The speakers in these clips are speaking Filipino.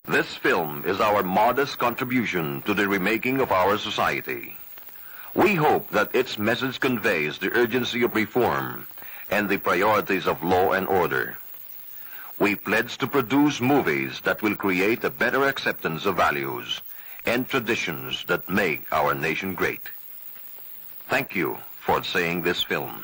This film is our modest contribution to the remaking of our society. We hope that its message conveys the urgency of reform and the priorities of law and order. We pledge to produce movies that will create a better acceptance of values and traditions that make our nation great. Thank you for seeing this film.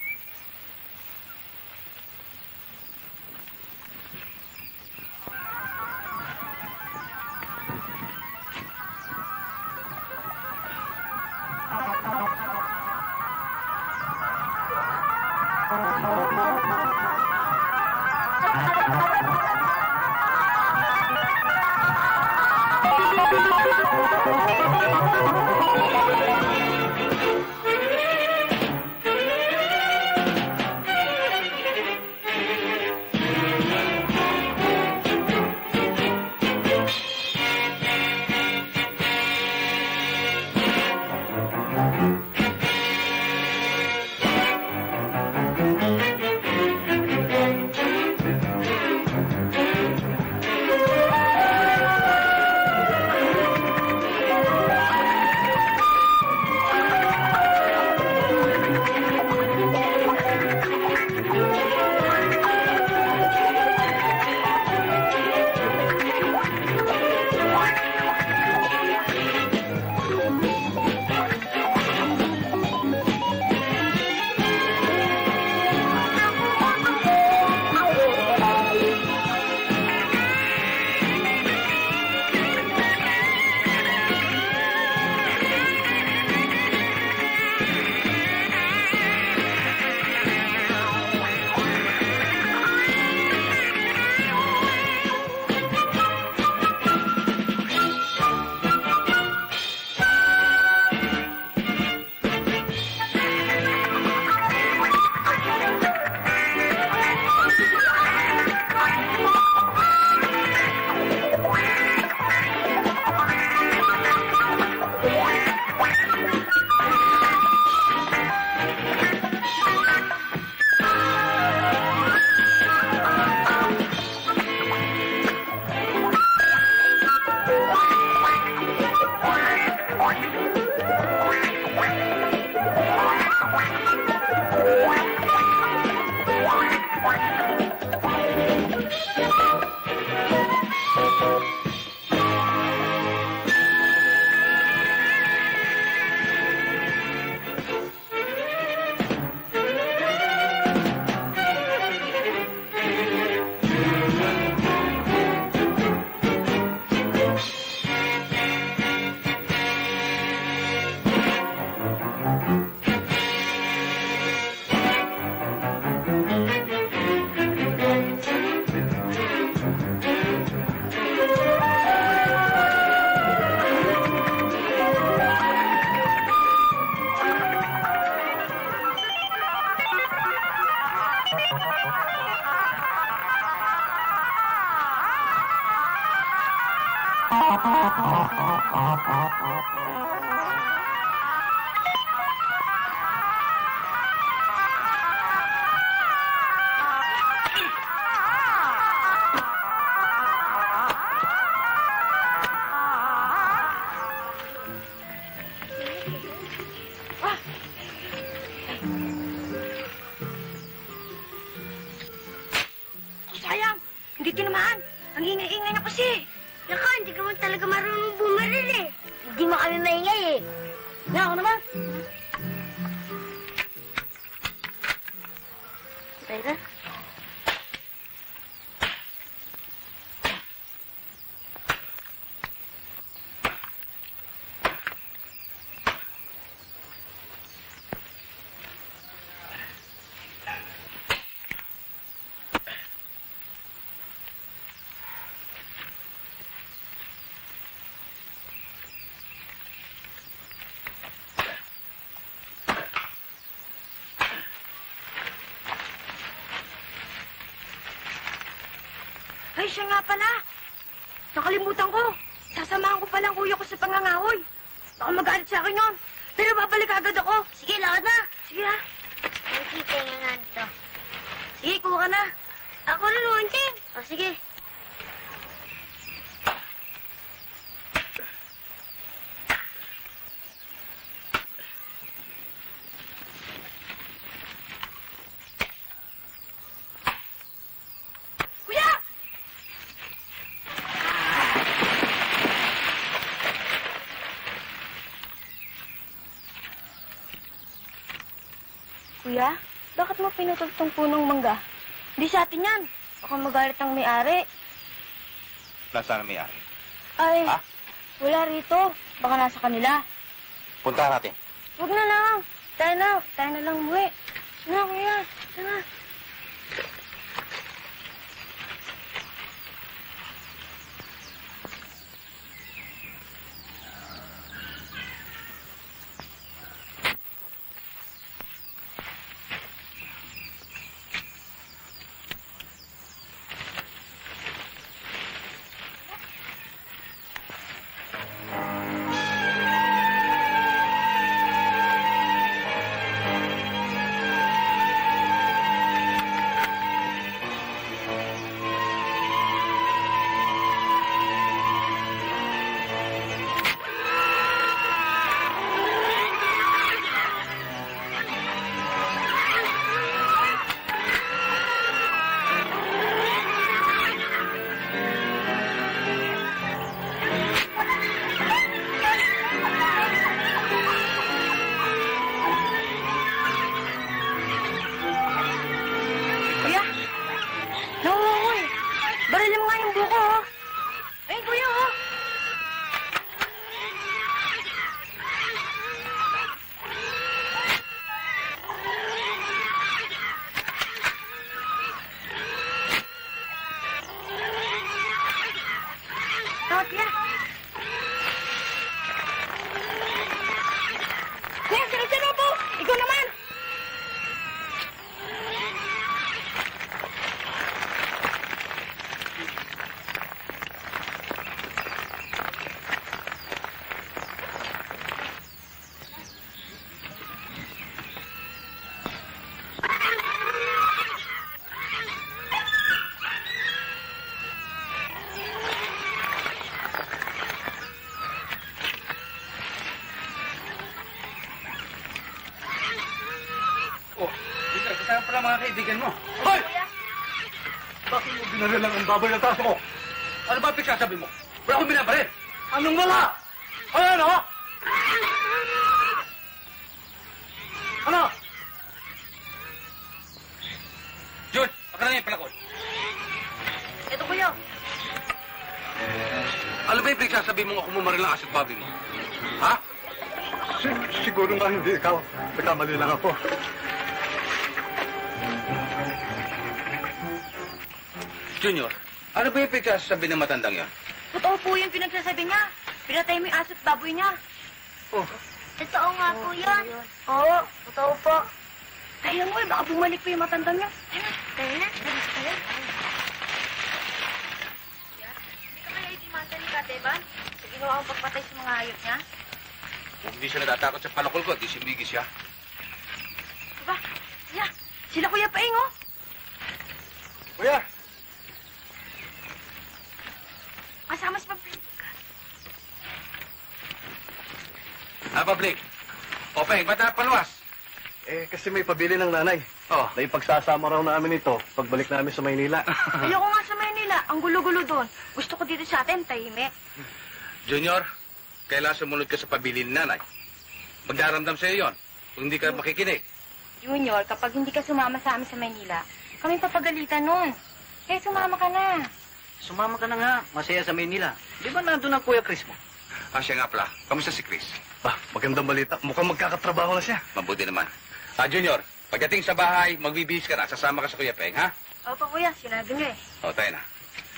Sayang, hindi tinamaan. Ang ingay-ingay na kasi. Naka, hindi ka man talaga marunong bumaril eh. Hindi mo kami maingay eh. Nga ako naman. Tayo ka? Ay, siya nga pala. Nakalimutan ko. Sasamahan ko pala ang kuya ko sa pangangahoy. Baka magalit sa akin yun. Pero babalik agad ako. Sige, lakad na. Sige ha. Nakikita nga nga nito. Sige, kuha ka na. Ako na naman, King. O, sige. Kuya, bakit mo pinutol tong punong mangga? Hindi sa atin yan. Baka magalit ang may-ari. Nasaan ang may-ari? Ay, Ha? wala rito. Baka nasa kanila. Puntahan natin. Huwag na lang. Tayo na lang umuwi. Na, Kuya. Tara. Kuya, nakuha eh. Barilin mo nga yung buko, oh. Ayun, Kuya, oh. Tawag, Kuya. Kuya, sino po? Ikaw naman. Oh, Peter, kasama pala mga kaibigan mo. Hoy! Bakit mo binarilang ang baboy ng taso ko? Ano ba pinagsasabi mo? Wala akong binabaril. Anong wala? Ano? Ano? Jun, baka na yung palakol. Ito, Kuya. Ano ba yung pinagsasabi mo ako mumaril ang asit baboy mo? Ha? Siguro nga hindi ikaw. Nagkamali lang ako. Junior, ano ba yung pinagsasabi ng matandang yan? Totoo po yung pinagsasabi niya. Pinatay mo yung aso at baboy niya. Oh, Totoo nga po yun. Oo, totoo po. Kaya mo eh, baka bumalik pa yung matandang niya. Kaya na, dalis ka lang. Hindi ka kaya itimasa ni Kateban sa ginawang pagpatay sa mga hayop niya? kung hindi siya natatakot sa palakol ko, di simigi siya. Diba? Sila. Sila Kuya Paing, oh. Kuya! Kasama si Pablik. Pablik. O, Peng, ba't napaluwas? Kasi may pabili ng nanay. Oh. Na ipagsasama raw namin ito pagbalik namin sa Maynila. Ayoko nga sa Maynila. Ang gulo-gulo doon. Gusto ko dito sa atin, tahimik. Junior, kailangan sumunod ka sa pabili ni nanay. Magdaramdam sa'yo yon. Kung hindi ka makikinig. Junior, kapag hindi ka sumama sa amin sa Maynila, kami papagalitan nun. Kaya sumama ka na. Sumama ka na nga. Masaya sa Maynila. Di ba nandun ang Kuya Chris mo? Siya nga pala. Kamusta si Chris? Magandang balita. Mukhang magkakatrabaho na siya. Mabuti naman. Junior, pagdating sa bahay, magbibihis ka na. Sasama ka sa Kuya Peng, ha? Opo, Kuya. Sinabi niyo eh. O, tayo na.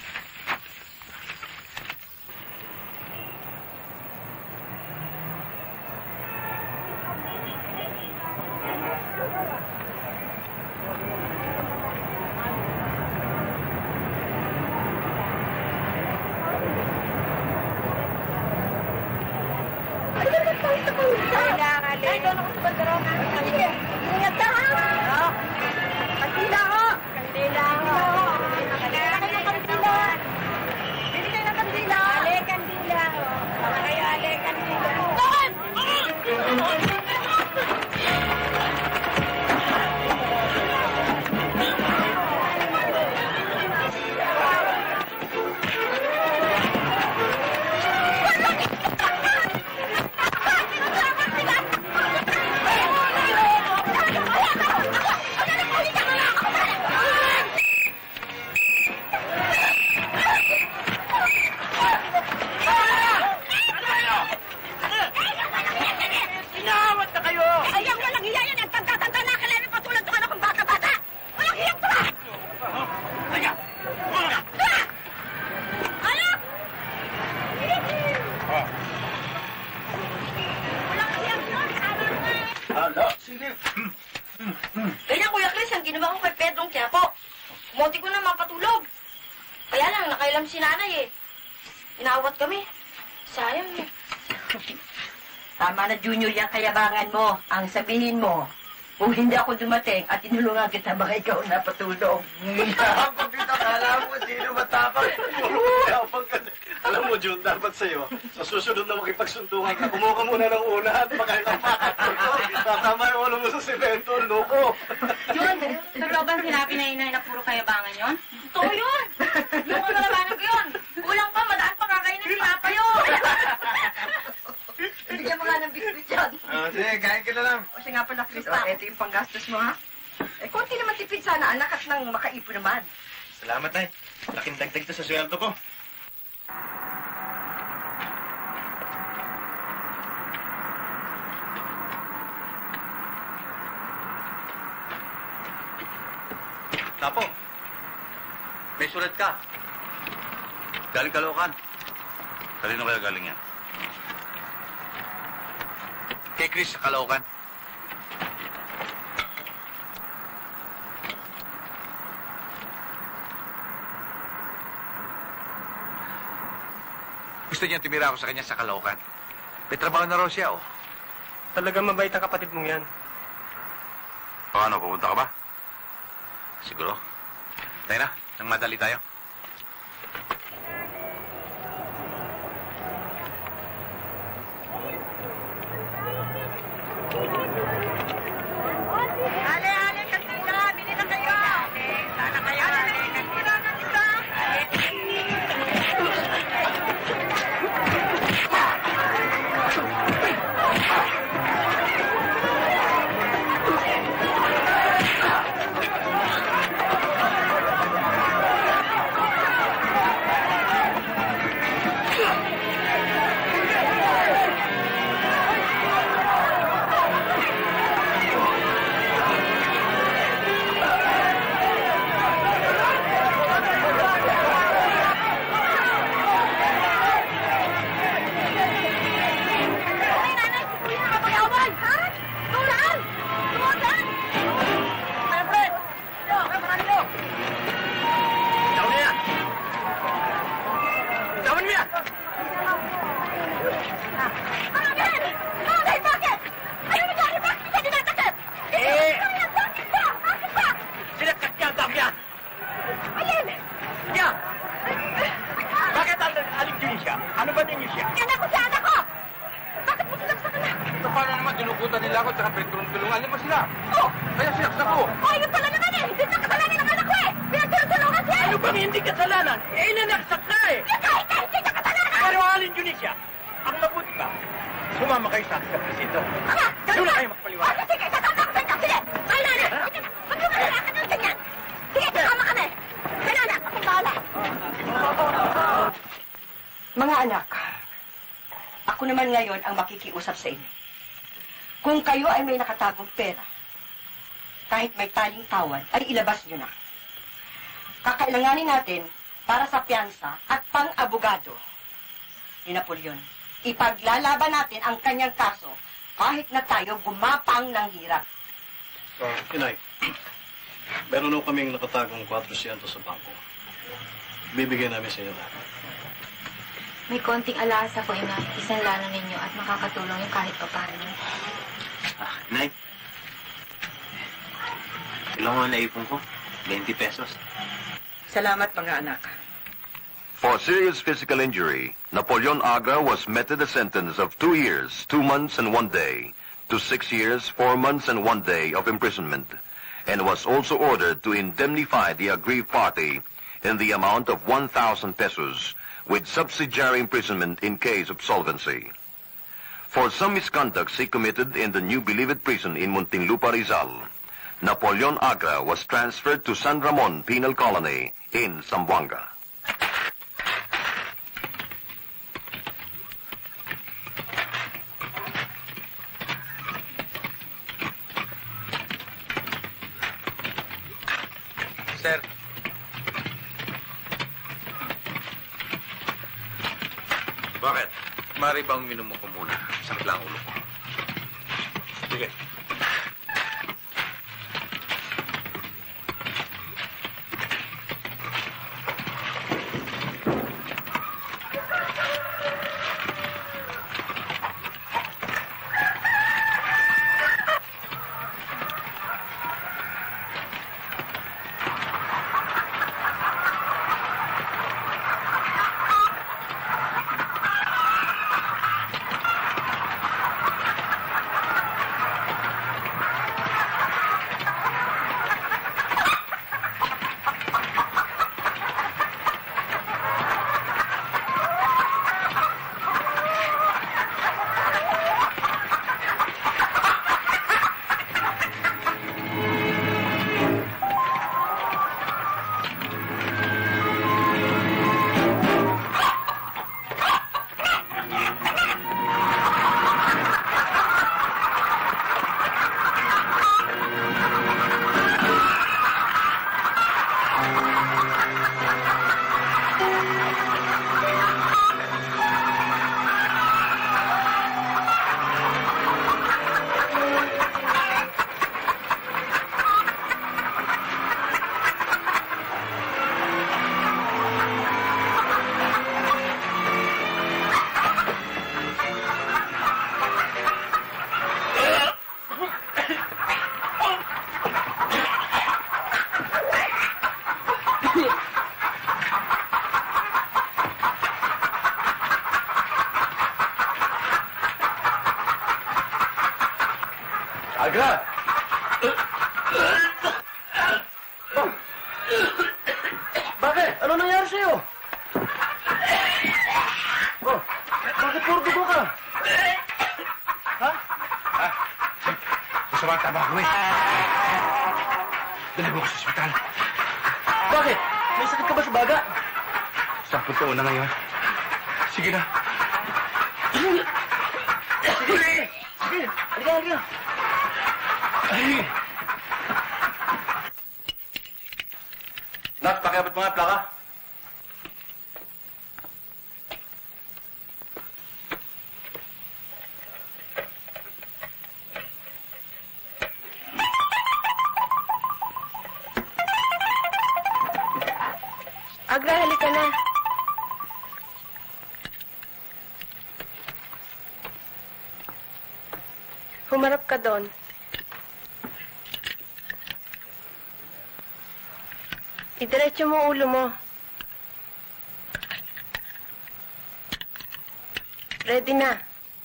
Ay, doon ako sa bandaron. Ingat ka, ha? Kandila ho. Kandila ho. Kandila kayo ng kandila. Bili kayo ng kandila. Ale, kandila ho. Kayo, ale, kandila. Doon! Ganyan, Kuya Chris, ang ginawa ko kay Pedrong Quiapo. Munti ko na mapatulog. Kaya lang, nakailam si nanay eh. Inaawat kami. Sayang eh. Tama na, Junior, yung kayabangan mo. Ang sabihin mo, kung hindi ako dumating at tinulungan kita, baka ikaw napatulog. Pag kita, kala mo, sino matapang. Alam mo, Jun, dapat sa'yo, sa susunod na makipagsuntungan ka, kumuha ka muna ng una at baka ikaw makatulog. Tatama yung ulo mo sa semento, loko. Yun, totoo ba sinabi na inay na puro kayabangan yon? Totoo yun. Yung kamalabanan ko yun. Kulang pa, madaan pa kakainin ni Papa yun. Bigyan mo nga ng biskuit yan. Sige, kain ka na lang. O siya nga pala, Chris, ito yung panggastos mo, ha? Eh, konti naman tipid sana, anak, at nang makaipon naman. Salamat, Nay. Laking dagdag to sa sweldo ko. Tapo, may sulat ka. Galing Caloocan. Kanino kaya galing yan? Kay Chris sa Caloocan. Gusto niya timira ako sa kanya sa Caloocan. May trabaho na raw siya, oh. Talagang mabait ang kapatid mong yan. Paano, pupunta ka ba? Siguro. Tayo na, nang madali tayo. Ale, kantina. Bili na kayo. Sana kayo. Ale, kantina. Mga anak, ako naman ngayon ang makikiusap sa inyo. Kung kayo ay may nakatagong pera, kahit may taling tawad, ay ilabas nyo na. Kakailanganin natin para sa piyansa at pang-abogado ni Napoleon. Ipaglalaban natin ang kanyang kaso kahit na tayo gumapang ng hirap. Inay, meron na kaming nakatagong 400 sa bangko. Bibigyan namin sa inyo lahat. May konting alaas ako, ina. Isang lana ninyo at makakatulong yung kahit pa paano. Nay. Ilang mga naipon ko? 20 pesos. Salamat, mga anak. For serious physical injury, Napoleon Agra was meted a sentence of 2 years, 2 months and 1 day to 6 years, 4 months and 1 day of imprisonment, and was also ordered to indemnify the aggrieved party in the amount of 1,000 pesos with subsidiary imprisonment in case of solvency. For some misconducts he committed in the New Bilibid prison in Muntinlupa, Rizal, Napoleon Agra was transferred to San Ramon Penal Colony in Zamboanga. Sir. Bakit? Mari bang minumo ko muna? Sakit lang ulo ko. Sige. Agra! Bakit? Ano nangyari sa'yo? Oh, bakit puro dugo ka? Ha? Gusto ba tama ko eh? Dali mo ko sa ospital. Bakit? May sakit ka ba sa baga? 10 taon na ngayon. Sige na. Sige! Halika. Ay! Nak, pakiabot mo nga plaka. Agra, halika na. Humarap ka doon. Idiretso mo ulo mo. Ready na.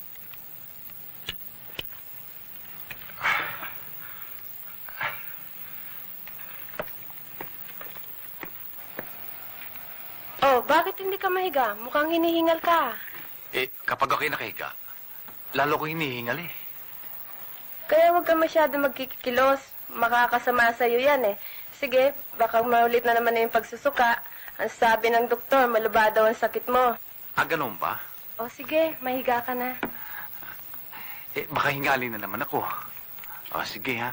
Oh, bakit hindi ka mahiga? Mukhang hinihingal ka. Kapag ako'y nakahiga, lalo ko hinihingal eh. Kaya huwag ka masyado magkikilos. Makakasama sa'yo yan eh. Sige, baka maulit na naman na yung pagsusuka. Ang sabi ng doktor, malaba daw ang sakit mo. Ganun ba? O sige, mahiga ka na. Baka hingalin na naman ako. Sige ha.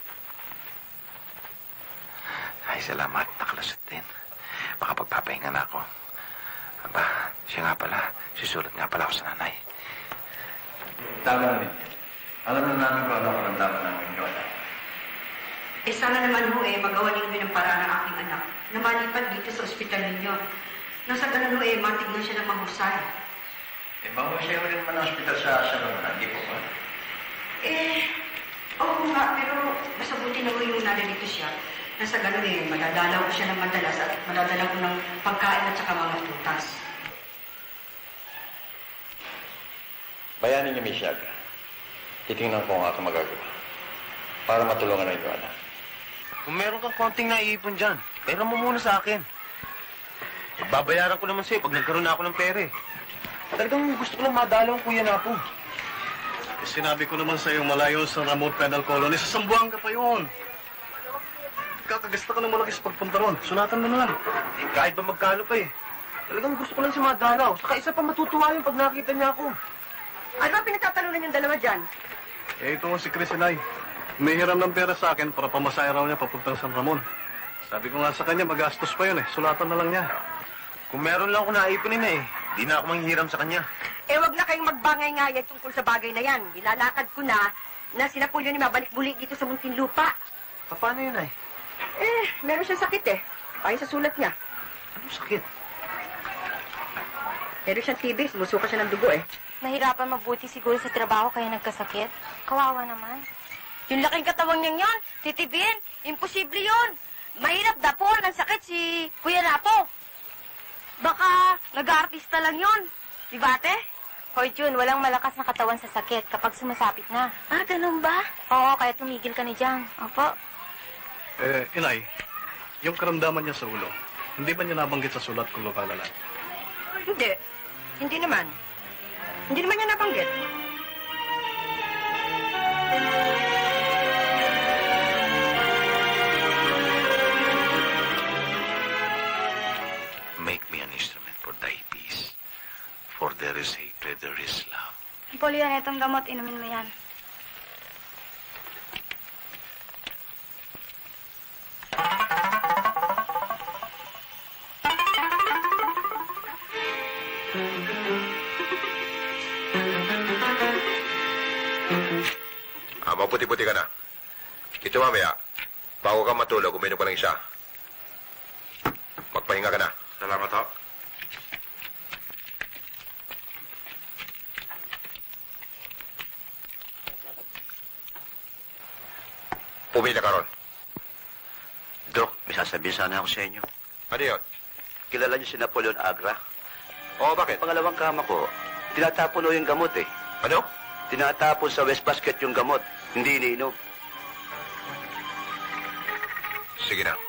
Ay, salamat. Nakalusot din. Baka pagpapahinga na ako. Aba, siya nga pala. Susulat nga pala ako sa nanay. Tama rin. Alam na namin kung ano karamdaman namin yun. Sana naman ho magawa ninyo ng paraan ng aking anak na malipat dito sa ospital ninyo. Nasa ganun ho matignan siya ng mahusay. Mahusay mo rin naman ang ospital sa Luna, hindi po ba? Oo nga, pero mas mabuti na ho yung narito siya. Nasa ganun madadalaw ko siya ng madalas at madadalaw ko ng pagkain at saka mga tutas. Bayanin niyo, Miss Yagra. Titingnan ko ang aking magagawa para matulungan ang inyo anak. Kung meron kang konting naiipon dyan, pera mo muna sa akin. Babayaran ko naman sa'yo pag nagkaroon na ako ng pera eh. Talagang gusto ko lang madalaw ang kuya na po. Sinabi ko naman sa iyo malayo sa remote penal colony. Sa Sambuanga pa yun. Kakagasta ka ng malaki sa pagpunta ron. Sunatan mo na lang. Kahit ba magkano pa eh. Talagang gusto ko lang siya madalaw. Saka isa pa matutuwa yun pag nakita niya ako. Ano ba pinagtatalunan yung dalawa dyan? Ito nga si Chris Inay. May hiram ng pera sa akin para pamasaya raw niya papuntang San Ramon. Sabi ko nga sa kanya, magastos pa yun eh. Sulatan na lang niya. Kung meron lang ako naipunin eh, di na ako manghihiram sa kanya. Wag na kayong magbangay-ngayay tungkol sa bagay na yan. Nilalakad ko na sina Pulyo ni mabalik-buli dito sa Muntinlupa. Paano yun ay? Meron siyang sakit eh. Ayon sa sulat niya. Anong sakit? Meron siyang TB, sumusuka siya ng dugo eh. Nahirapan mabuti siguro sa trabaho kaya nagkasakit. Kawawa naman. Yung laking katawang niyang yon, titibin, imposible yon. Mahirap dapol ng sakit si Kuya Lapo. Baka nag-aartista lang yon. Di ba, ate? Hoy, Jun, walang malakas na katawan sa sakit kapag sumasapit na. Ganun ba? Oo, kaya tumigil ka ni Jan. Opo. Inay, yung karamdaman niya sa ulo, hindi ba niya nabanggit sa sulat kung lokal na? Hindi. Hindi naman. Hindi naman niya nabanggit. Make me an instrument for thy peace. For there is hatred, there is love. Pulyo, itong gamot, inumin mo yan. Maputi-puti ka na. Ito mamaya, bago ka matulog, uminom ka ng isa. Magpahinga ka na. Salamat ho. Pumila ka ron. Dok, may sasabihin sana ako sa inyo. Ano yun? Kilala niyo si Napoleon Agra? Oo, bakit? Pangalawang kama ko, tinatapon o yung gamot eh. Ano? Tinatapon sa wastebasket yung gamot. Hindi iniinom. Sige na.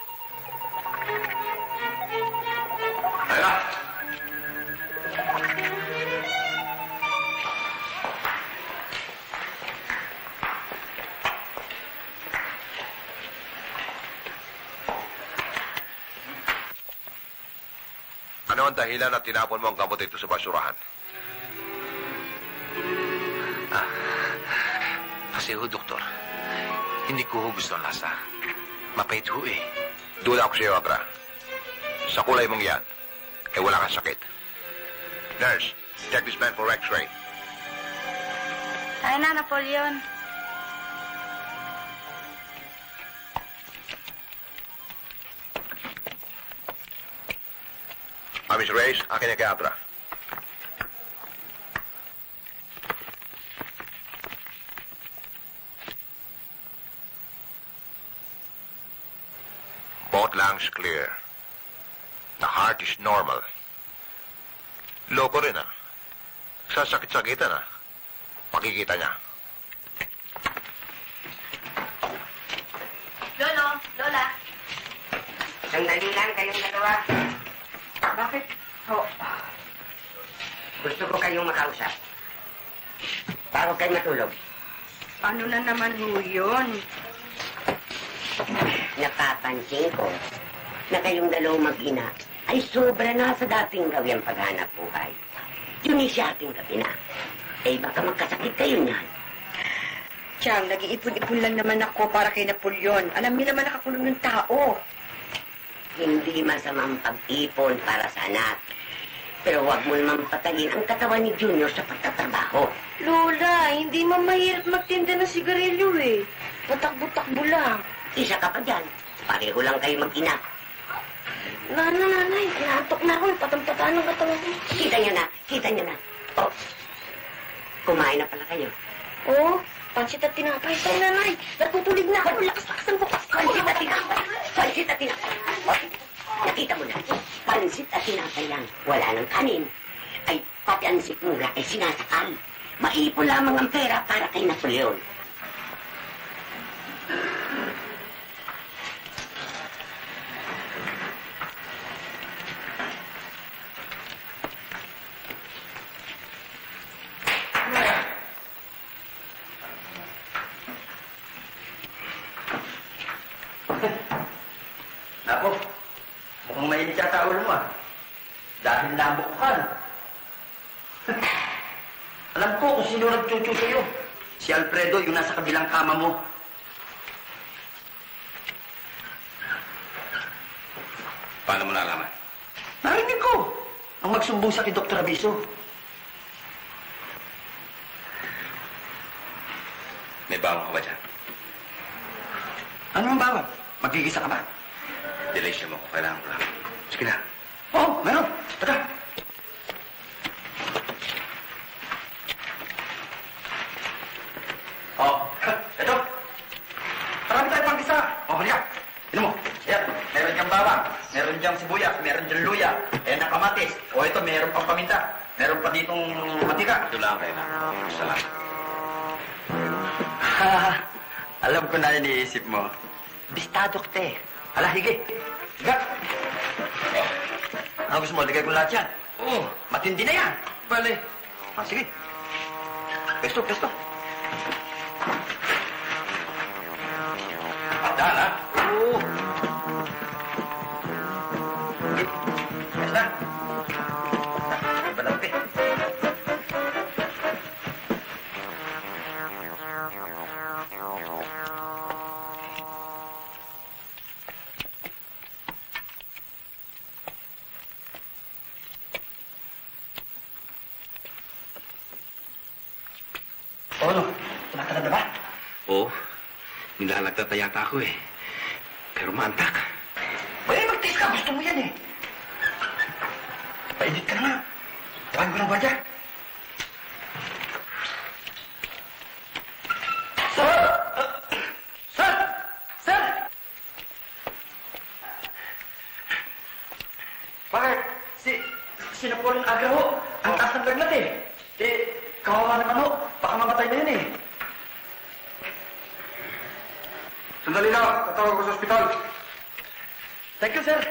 Halika! Ano ang dahilan na tinapon mo ang gamot ito sa basurahan? Kasi ho, doktor, hindi ko ho gusto ang lasa. Mapait ho eh. Dula ako sa iyo, Agra. Sa kulay mong yan, wala kang sakit. Nurse, check this man for x-ray. Tayo na, Napoleon. Miss Reyes, akin na kay Agra. Both lungs clear. The heart is normal. Loko rin, ah. Sasakit-sakitan, ah. Makikita niya. Lolo, Lola. Sandali lang kayong dalawa. Bakit? Ho. Gusto ko kayong makausap. Bago kayo matulog. Ano na naman ho yun? Napapansin ko na kayong dalawang mag-ina ay sobra na sa dating gawin paghanap buhay. Yun siya ating gabi na. Eh baka magkasakit kayo niyan. Chang, nag-iipon-ipon lang naman ako para kay Napoleon. Alam niyo naman nakakulong ng tao. Hindi masamang pag-ipon para sa anak. Pero huwag mo naman patalin ang katawan ni Junior sa pagtatrabaho. Lola, hindi mahirap magtinda ng sigarilyo eh. Patakbo-takbo lang. Isa ka pa dyan. Pareho lang kayo mag-ina. Nanay, inaantok na ako. Patang-pataan ang katawan ko. Kita niyo na. Oh, kumain na pala kayo. Oo, pansit at tinapay. Tayo, nanay. Natutulig na ako. Lakas-lakasan ko. Pansit at tinapay. Nakita mo na. Pansit at tinapay lang. Wala nang kanin. Ay, pati ang sikmura ay sinasakal. Maipon lamang ang pera para kay Napoleon. Nako, mukhang mainit yata ulo mo ah. Dahil nabok ka. Alam ko kung sino nagchuchu sa'yo. Si Alfredo, yung nasa kabilang kama mo. Paano mo nalaman? Narinig ko. Ang magsumbong sa kay Dr. Abiso. May bawang ka ba dyan? Ano ang bawang? Magigisa ka ba? Delation mo ko. Kailangan ko lang. Sige na. Oo, meron. Tara. Oh, ito. Marami tayo pang isa. Oh, halika. Tignan mo. Yan, meron diyang bawang. Meron diyang sibuyas. Meron diyang luya. Ayan ang kamatis. O ito, meron pang paminta. Meron pa ditong matika. Ito lang kailangan. Salamat. Alam ko na iniisip mo. Bistado kita eh. Hala, hige. Higa. Ano gusto mo? Ligay ko lahat yan. Oo. Matindi na yan. Bale. Ah, sige. Pesto. Dahan, ha? Oo. Basta. Balampi. O ano? Tumatalab na ba? Oo. Nilalagtata yata ako eh. Pero maantak. Pwede mag-taste ka. Gusto mo yan eh. Painit ka na nga. Tawagin ko ng gwadya. Sir! Sir! Bakit? Si Napoleon Agra ho. Ang taas ng lagnat eh. Kawawa naman ho. Baka mamatay na yun eh. Sandali lang. Tatawag ko sa ospital. Thank you, sir.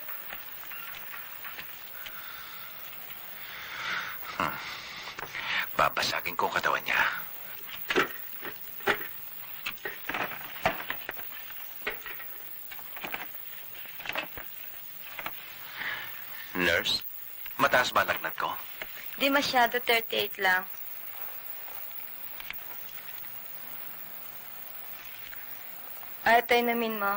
Babasagin ko ang katawan niya. Nurse, mataas ba ang lagnat ko? Di masyado, 38 lang. Ay, ito inumin mo.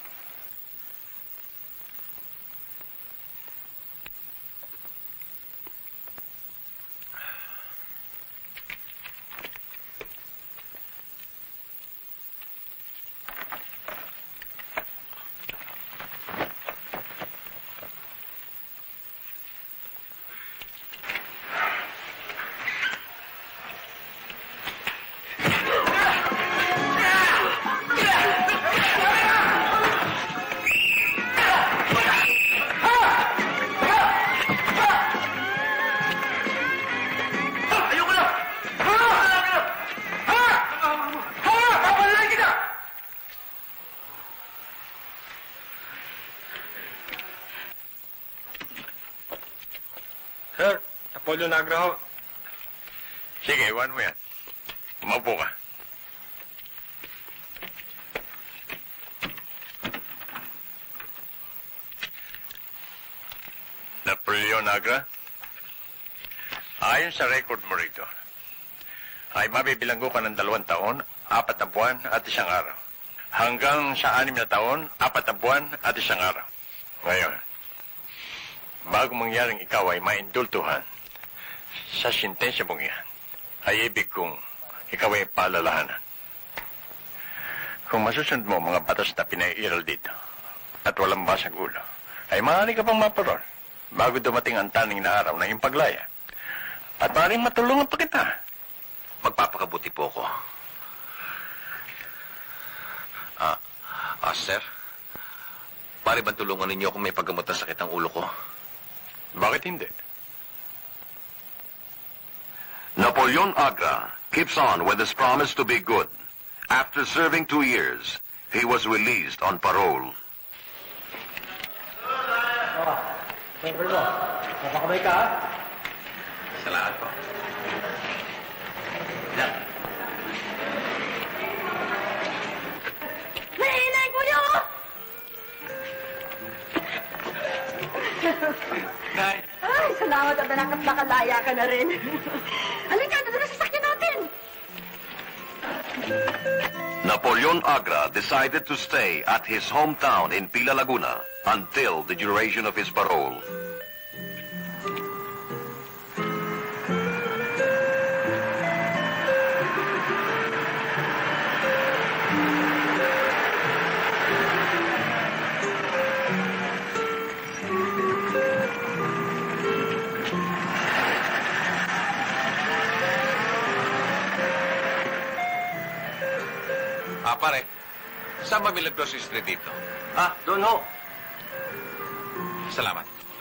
Sir, Apollo Nagra ho. Sige, iwan mo yan. Umaupo ka. Napoleon Nagra, ayon sa record mo rito, ay mabibilanggo ka ng 2 taon, 4 na buwan at 1 araw. Hanggang sa 6 na taon, 4 na buwan at 1 araw. Ngayon, bago mangyaring ikaw ay maindultuhan sa sintensya mong yan, ay ibig kong ikaw ay paalalahanan. Kung masusunod mo mga batas na pinaiiral dito at walang basang ulo, ay maaari ka pang maparol bago dumating ang taning na araw na iyong paglaya. At maaaring matulungan pa kita. Magpapakabuti po ako. Sir, pare ba tulungan ninyo kung may paggamot na sakit ang ulo ko? Bakit hindi? Napoleon Agra keeps on with his promise to be good. After serving 2 years, he was released on parole. Siyempre mo, mapakamay ka, ha? Salamat po. Yan. Nainay ko niyo! Nay! Ay, salamat at nakalaya ka na rin. Halika, doon na sasakyan natin. Napoleon Agra decided to stay at his hometown in Pila, Laguna until the duration of his parole. Pare, saan ba Milagros Street dito? Doon ho. Salamat.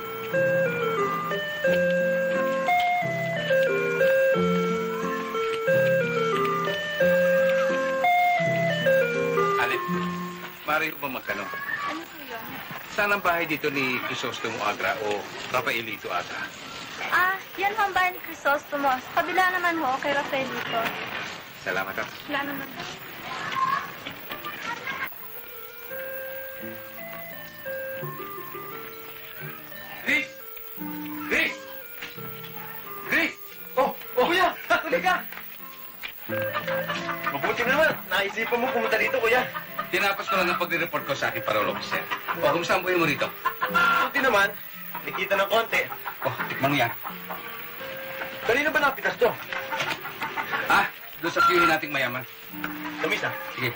Alin, maaari ko ba magtanong? Ano po yun? Saan ang bahay dito ni Crisostomo Agra o Rafaelito Agra? Yan ho ang bahay ni Crisostomo. Sa kabila naman ho, kay Rafaelito. Salamat, ha? Wala naman. Chris! Chris! Chris! Oh, kuya! Halika! Mabuti naman. Naisipan mo pumunta dito, kuya. Tinapos ko lang ang pagre-report ko sa aking parole officer. O, kumusta ang buhay mo rito? Buti naman. Nakita ng konti. O, tikman mo yan. Kanino ba napitas to? Doon sa tiyuhin nating mayaman. Kamisa. Sige.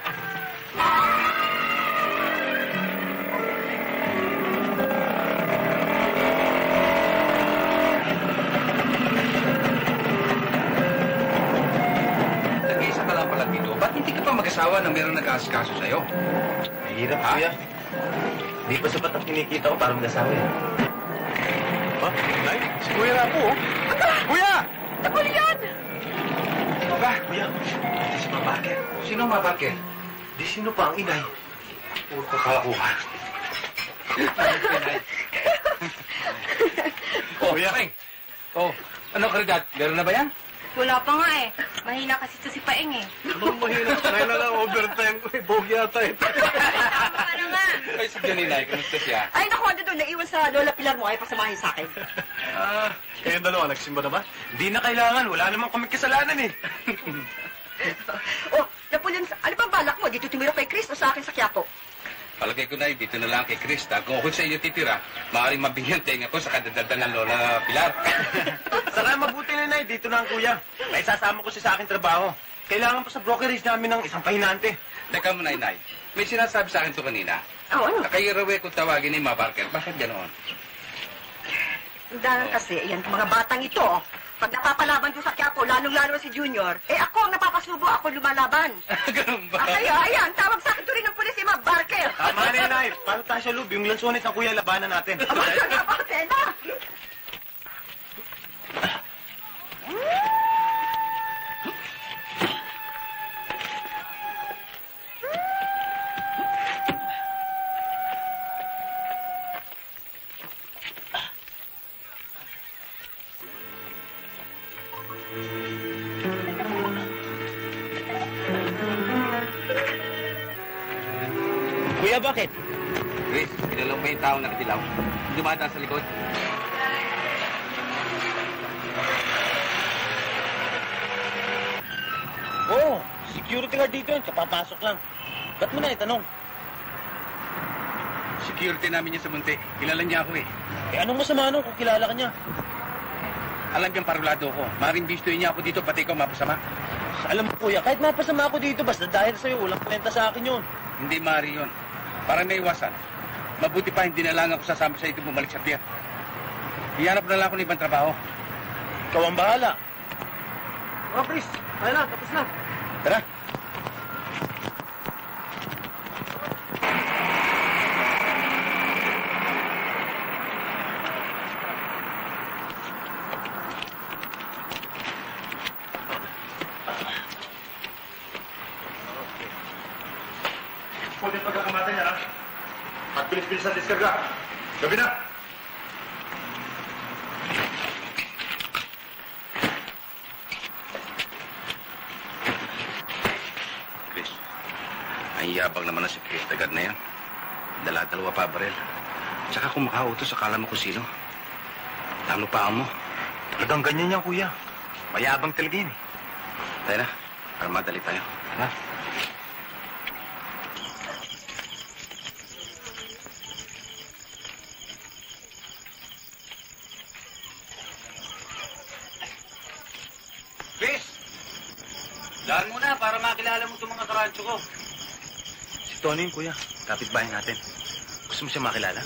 Nag-iisa ka lang pala dito. Ba't hindi ka pa mag-asawa na mayroong nag-aasikaso sa'yo? Mahirap, kuya. Di pa sapat ang kinikita ko para mag-asawa eh. Nay? Si Kuya Rapo, oh. Kuya! Napoleon! Ba? Kuya, si Mabarker. Sino ang mabarke? Di sino pa ang inay? Puro kakalakuhan. Oh, Paeng. Oh, ano kalidad? Meron na ba yan? Wala pa nga eh. Mahina kasi ito si Paeng eh. Anong mahina? Kaya na lang overtime ko eh. Bog yata ito. Ano nga? Ay, si Janinay, kamusta siya? Ay, naku, ano doon, naiwan sa Lola Pilar mo, ay pasamahin sa akin. Kayong dalawa, nagsimba na ba? Hindi na kailangan. Wala naman kami kasalanan eh. Oh, Napoleon, ano bang balak mo? Dito tumira kay Chris o sa akin sa Quiapo? Palagay ko na dito na lang kay Krista. Kung ako sa iyo titira, maaaring mabigyan tenga ko sa kadadada ng Lola Pilar. Saka mabuti na, Nay. Dito na ang kuya. May sasama ko siya sa aking trabaho. Kailangan pa sa brokerage namin ng isang pahinante. Teka mo, Nay. May sinasabi sa akin to kanina. Ano? Kay Rawe kung tawagin ni Ma Barker. Bakit ganoon? Dahil kasi, yan, mga batang ito, pag napapalaban ko sa Quiapo, lalong-lalo si Junior, ako ang napapasubo, ako lumalaban. Ganun ba? Kaya, ayan, tawag sa akin rin ng pulis si Ma Barker. Tama na, Nay. Paano tayo sa loob? Yung lansones ng kuya, labanan natin. Bakit na? Kuya, bakit? Chris, pinalong ba yung tao nakatilaw? Dumata sa likod. Oo, security guard dito yun. Kapapasok lang. Ba't mo na itanong? Security namin niya sa munti. Kilala niya ako eh. Eh, anong masama nun kung kilala ka niya? Alam niyang parulado ko. Maring bistoy niya ako dito, pati ikaw mapasama. Alam mo, kuya, kahit mapasama ako dito, basta dahil sa'yo, walang kwenta sa akin yun. Hindi maaari yun. Para may iwasan. Mabuti pa hindi na lang ako sasama sa ito bumalik sa pier. Hiyanap na lang ako ng ibang trabaho. Ikaw ang bahala. Oh, Chris. Ayun na, tapos na. Tara. Pwede pagkakamata niya, ha? At bilis-bilis sa diskarga. Gabi na! Chris, ang yabang naman na si Chris Tagad na yan. Dala-dalawa pa baril. Tsaka kung makautos, akala mo kung sino. Talo pa mo. Talagang ganyan yan, kuya. Mayabang talaga yun eh. Tayo na, para madali tayo. Ha? Chris! Daan muna para makilala mo itong mga karancho ko. Si Tony yung kuya. Kapitbahay natin. Gusto mo siya makilala?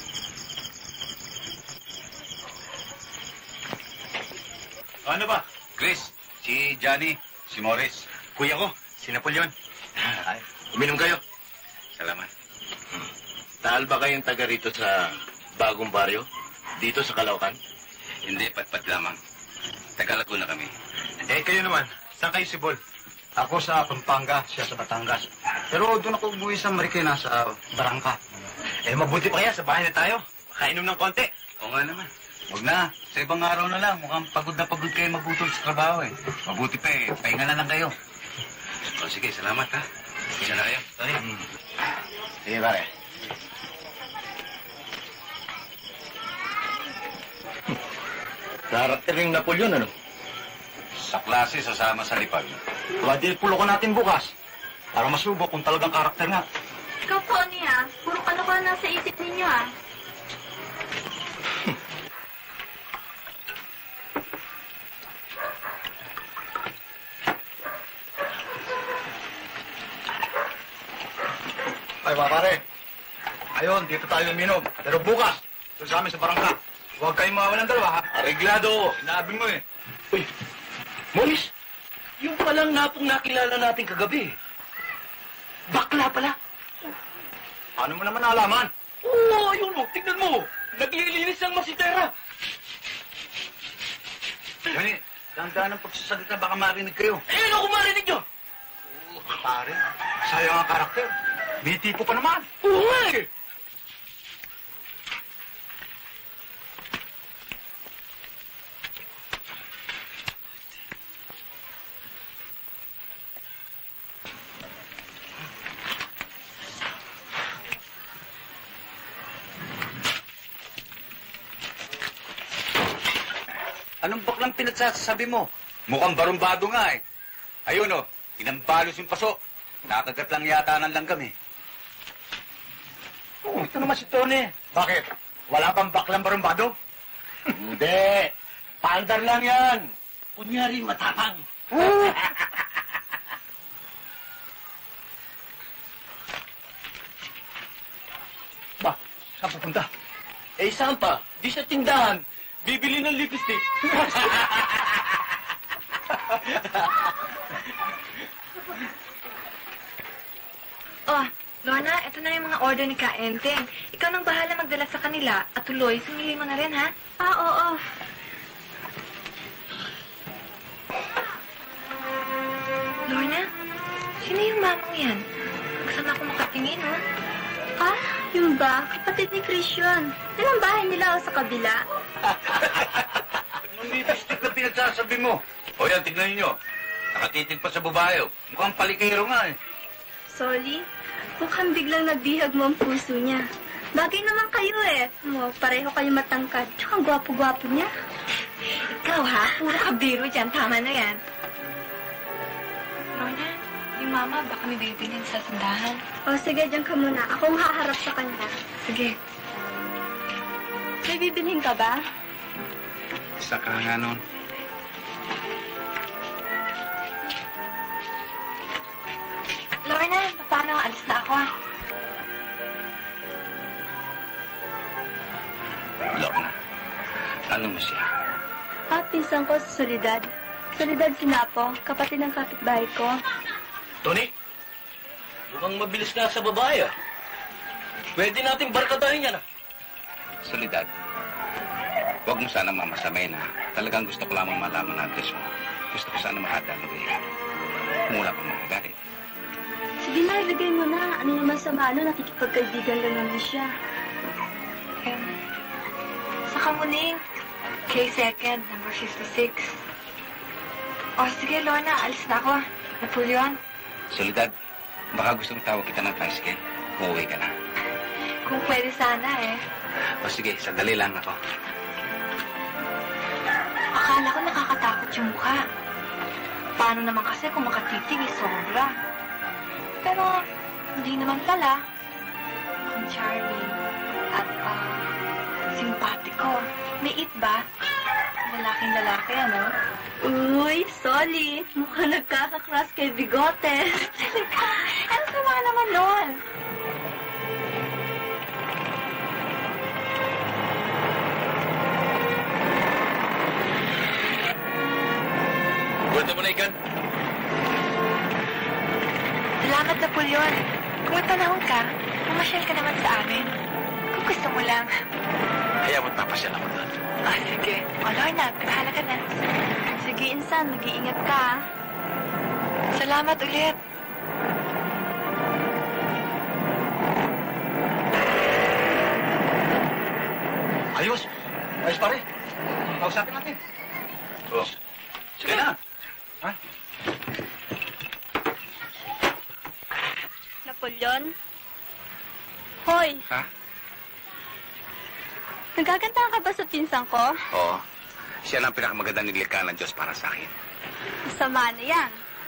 Ano ba? Chris, si Johnny, si Morris. Kuya ko, si Napoleon. Ay, uminom kayo. Salamat. Taal ba kayong taga rito sa bagong baryo? Dito sa Caloocan? Hindi, patpat lamang. Taga Laguna kami. Eh, kayo naman. Saan kayo si Bol? Ako sa Pampanga, siya sa Batangas. Pero doon ako umuwi sa Marikina, sa Barangka. Eh, mabuti pa kaya. Sa bahay na tayo. Makainom ng konti. Oo nga naman. Huwag na. Sa ibang araw na lang. Mukhang pagod na pagod kayo magbutol sa trabaho eh. Mabuti pa eh. Pahinga na lang kayo. O sige, salamat ha. Isa na kayo. Sorry. Sige, pare. Karakter ng Napoleon, ano? Sa klase, sasama sa lipag. Pwede pulokan natin bukas. Para masubok kung talagang karakter nga. Ikaw, Tony ah. Puro kalokohan na sa isip ninyo ah. Ay, mga pare. Ayun, dito tayo uminom. Pero bukas, doon sa amin sa Barangka. Huwag kayong mawalan ng dalawa, ha? Areglado. Sinabi mo eh. Uy, Morris, yung palang napong nakilala natin kagabi. Bakla pala. Ano mo naman nalaman? Oo, ayun mo. Tignan mo. Naglilinis ang masitera. Gani, dahan-dahan ang pagsasalita, baka marinig kayo. Eh, ano kung marinig nyo? Pare, Sayang ang karakter. May tipo pa naman. Uy! Anong baklang pinagsasabi mo? Mukhang barumbado nga eh. Ayun oh, inambalos yung paso. Nakagat lang yata ng langgam eh. Oh, ito naman si Tony. Bakit? Wala bang baklang barumbado? Hindi. Paandar lang yan. Kunyari matapang. Ba, saan pupunta? Eh, saan pa? Di sa tindahan. Bibili ng lipstick. Oh, Lorna, ito na yung mga order ni Ka Enteng. Ikaw nang bahala magdala sa kanila. At tuloy, sumili mo na rin, ha? Ah, oo. Lorna, sino yung mamang yan? Saan ako makatingin, oh? Ah, yung ba? Kapatid ni Christian. Yan ang bahay nila sa kabila. Anong lipstick na pinagsasabi mo? O yan, tignan ninyo. Nakatitig pa sa babae. Mukhang palikero nga eh. Sorry, mukhang biglang nabihag mo ang puso niya. Bagay naman kayo eh. Pareho kayo matangkad. Tsaka ang gwapo-gwapo niya. Ikaw, ha? Puro ka biro dyan. Tama na yan. Lorna, yung mama, baka may bibilin sa sandahan. O sige, dyan ka muna. Ako haharap sa kanya. Sige. May bibilhin ka ba? Isa ka nga nun. Lorna, paano? Alis na ako, Lorna, ano mo siya? Pinsan ko sa Solidad. Solidad Sinapo, kapatid ng kapitbahay ko. Tony, mukhang mabilis ka sa babae ah. Pwede natin barkadahin yan ah. Solidad, huwag mo sana mamasamay na. Talagang gusto ko lamang malaman ang address mo. Gusto ko sana mahadang mo rin. Kung wala pang magagalit. Sige na, ilagay mo na. Ano naman sa malo, nakikipagkaibigan lang naman siya. Sa Kamuning, K2nd, number 56. O sige, Lorna, alis na ako. Napoleon. Solidad, baka gusto mong tawag kita ng tricycle. Uuwi ka na. Kung pwede sana eh. O sige, sandali lang ako. Akala ko nakakatakot yung mukha. Paano naman kasi kung makatitig eh, sobra. Pero, hindi naman pala. Ang charming at simpatiko. May it ba? Lalaking lalaki, ano? Uy, Soli. Mukhang nagkakakross kay Bigote. Ano sama naman nun? Buwan mo na ikan. Salamat, Napoleon. Kung may panahon ka, mamasyal ka naman sa amin. Kung gusto mo lang. Kaya mo tapasyal ako doon. Ah, sige. O, Lorna, bahala ka na. Sige, Insan. Mag-iingat ka. Salamat ulit. Ayos. Ayos pare. Kausapin natin. Oh. Sige na. Ha? Napoleon? Hoy, Ha? nagaganda ka ba sa pinsan ko? Oo. Siya lang pinakamaganda nilikha ng Diyos para sa akin. Masama na yan.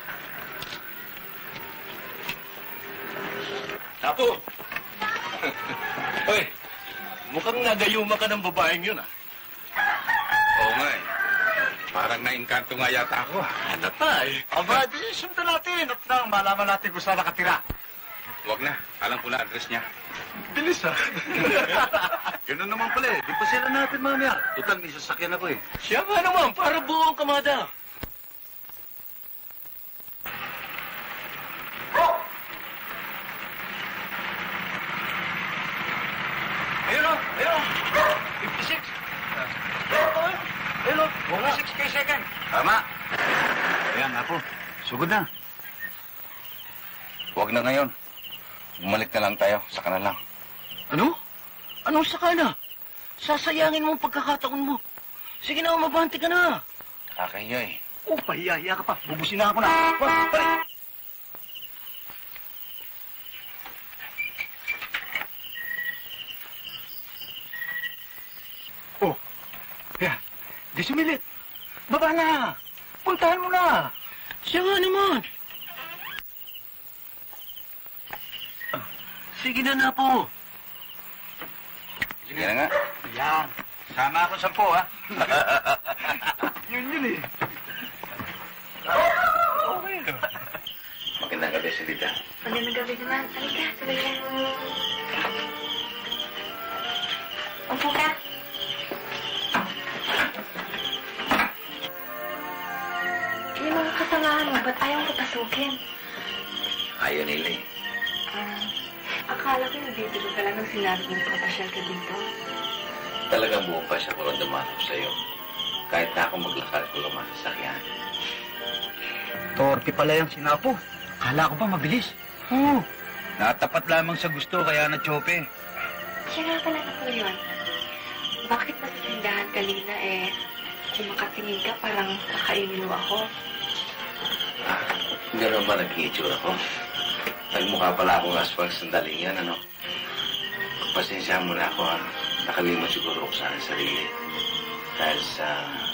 Apo! Hoy, mukhang nagayuma ka ng babaeng yun ah. Oo nga eh. Parang na-inkanto nga yata ako ah. Ano pa eh? Aba, di sundan natin at nang malaman natin kung saan nakatira. Huwag na. Alam ko na address niya. Bilis ah. Ganun naman pala eh. Di pa sila natin mamaya. Total, may sasakyan ako eh. Siya nga naman, para buong kamada. Ayun o, ayun o. 56. Ayun o, 56 kay second. Tama. Ayan, ako. Sugod na. Huwag na ngayon. Bumalik na lang tayo. Saka na lang. Ano? Anong saka na? Sasayangin mo ang pagkakataon mo. Sige na, mabanti ka na. Kakahiya eh. Oh, pahiya ka pa. Bubusin na ako na. Pare! Oh, yan. Di sumilit. Baba na. Puntahan mo na. Siya nga naman. Sige na po. Sige na nga. Yan. Sama ako 10, ha? Yun eh. Okay. Magandang gabi, Silita. Magandang gabi naman. Halika, sabay ka. Upo ka. Yung mga kasamahan mo, ba't ayaw papasukin? Ayaw nila eh. Akala ko nagtitigo ka lang nung sinabi mong papasyal ka dito. Talagang buong pa siya ko lang dumanap sa'yo. Kahit na ako maglakad ko lang masasakyan. Torpe pala yung sinapo. Kala ko ba mabilis? Oo. Natapat lamang sa gusto kaya na-chope. Siya nga pala na po yun. Bakit ba sa tindahan kanina kung makatingin ka parang kakainin mo ako? Gano'n ba nag-i-itsura ko? Nagmukha pala akong aswang sandaling yan, ano? Pasensya mo na ako, ha? Nakalimot siguro ako sa aking sarili. Dahil sa...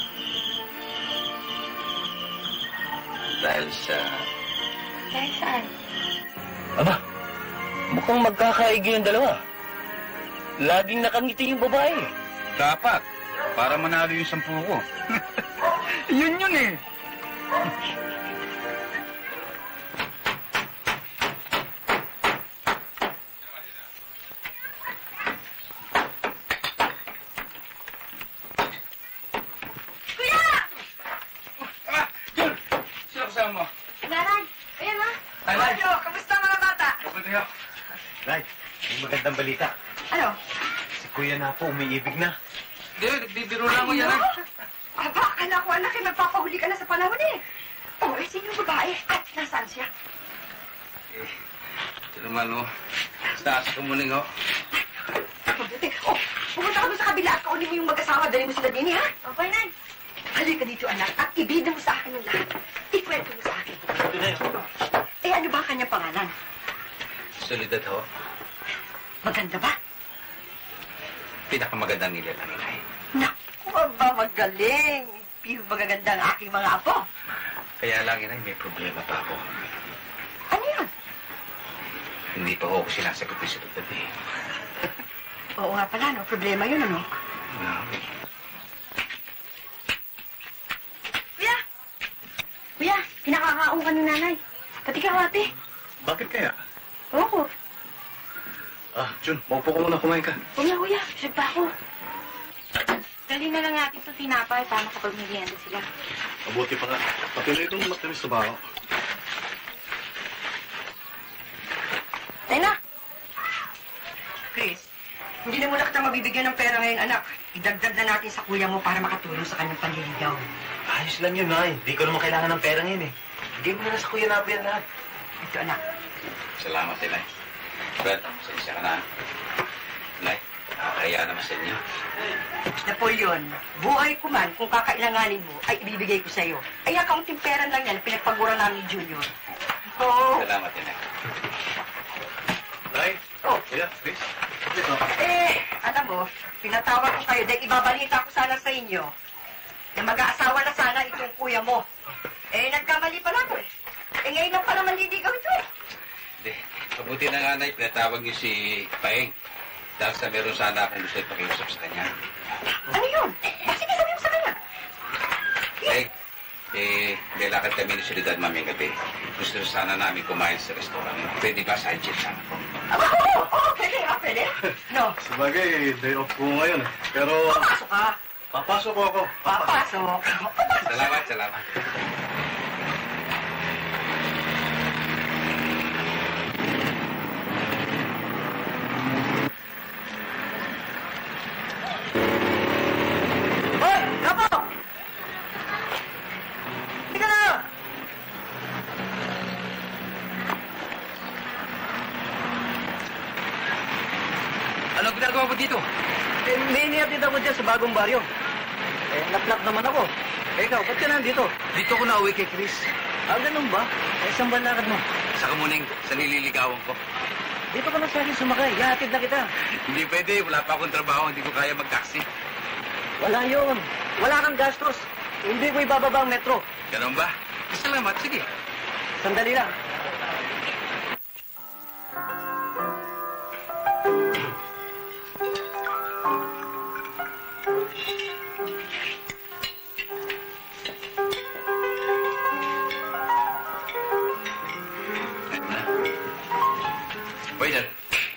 Dahil saan? Aba, mukhang magkakaigi yung dalawa. Laging nakangiti yung babae. Dapat. Para manalo yung 10 ko. Yun eh. Nay, may magandang balita. Ano? Si Kuya na po, umiibig na. Hindi, nagbibiro lang ko yan. Aba, akala ko anak, magpapahuli ka na sa panahon eh. Oh, sino yung babae? At nasaan siya? Ito naman, oh. Taas ko muna, oh. Mabuti. Oh, pumunta ka doon sa kabila at kaunin mo yung mag-asawa. Dali mo sila din, ha? Okay, Nan. Halika dito, anak, at ibida mo sa akin ang lahat. Ikwento mo sa akin. Ano ba ang kanyang pangalan? Solidad, ho. Maganda ba? Pinakamagandang nila lang, inay. Naku, aba, magaling. Pero magaganda ang aking mga apo. Kaya lang, inay, may problema pa ako. Ano yun? Hindi pa ho ako sinasagot ni Solidad, eh. Oo nga pala, no? Problema yun, ano? Kuya, kinakakaong ka ng nanay. Pati ka, ate. Bakit kaya? Oo. Jun, maupo ka muna, kumain ka. Kuya, busog pa ako. Dali na lang natin sa tinapay para makapag-merienda sila. Mabuti pa nga. Pati na itong matamis sa baho. Tena! Chris, hindi na muna kita mabibigyan ng pera ngayon, anak. Idagdag na natin sa kuya mo para makatulong sa kanyang panliligaw. Ayos lang yun, Nay. Hindi ko naman kailangan ng pera ngayon, eh. Bigay mo na sa Kuya Napo yan lahat. Ito, anak. Salamat, inay. Brad, sensya ka na. Inay, nakakaya naman sa inyo. Napoleon, buhay ko man kung kakailanganin mo ay ibibigay ko sa iyo. Ay, kaunting pera lang yan, pinagpagura namin Junior. Oo. Salamat, inay. Nay? Oh. Kuya, please. Alam mo, pinatawag ko kayo dahil ibabalita ko sana sa inyo na mag-aasawa na sana itong kuya mo. Nagkamali pala ko eh. Ngayon lang pala manliligaw ito eh. Hindi. Mabuti na nga, Nay, pinatawag niyo si Paeng. Dahil sa meron sana akong gusto ipakiusap sa kanya. Ano yun? Sige, sabi mo sa kanya. Paeng, may lakad kami ni Solidad mamayang gabi. Gusto sana namin kumain sa restaurant. Pwede ba sa Angel sana po? Pwede. No. Sabagay, day off ko ngayon, eh. Pero... Papasok ka. Papasok ko ako. Papasok. Salamat. Hoy! Kapo! Tika na! dito? May inihatid ako dyan sa bagong baryo. Naplak naman ako. Ikaw, ba't ka nandito? Dito ko nauwi kay Chris. Ganun ba? Saan ba lakad mo? Saka muna sa nililigawan ko. Dito ka na sa akin sumakay. Ihatid na kita. Hindi pwede. Wala pa akong trabaho. Hindi ko kaya mag-taxi. Wala yun. Wala kang gastos. Hindi ko ibababa ang metro. Ganun ba? Salamat. Sige. Sandali lang. Waiter.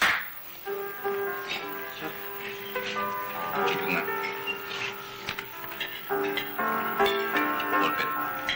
Ito nga. Ballpen.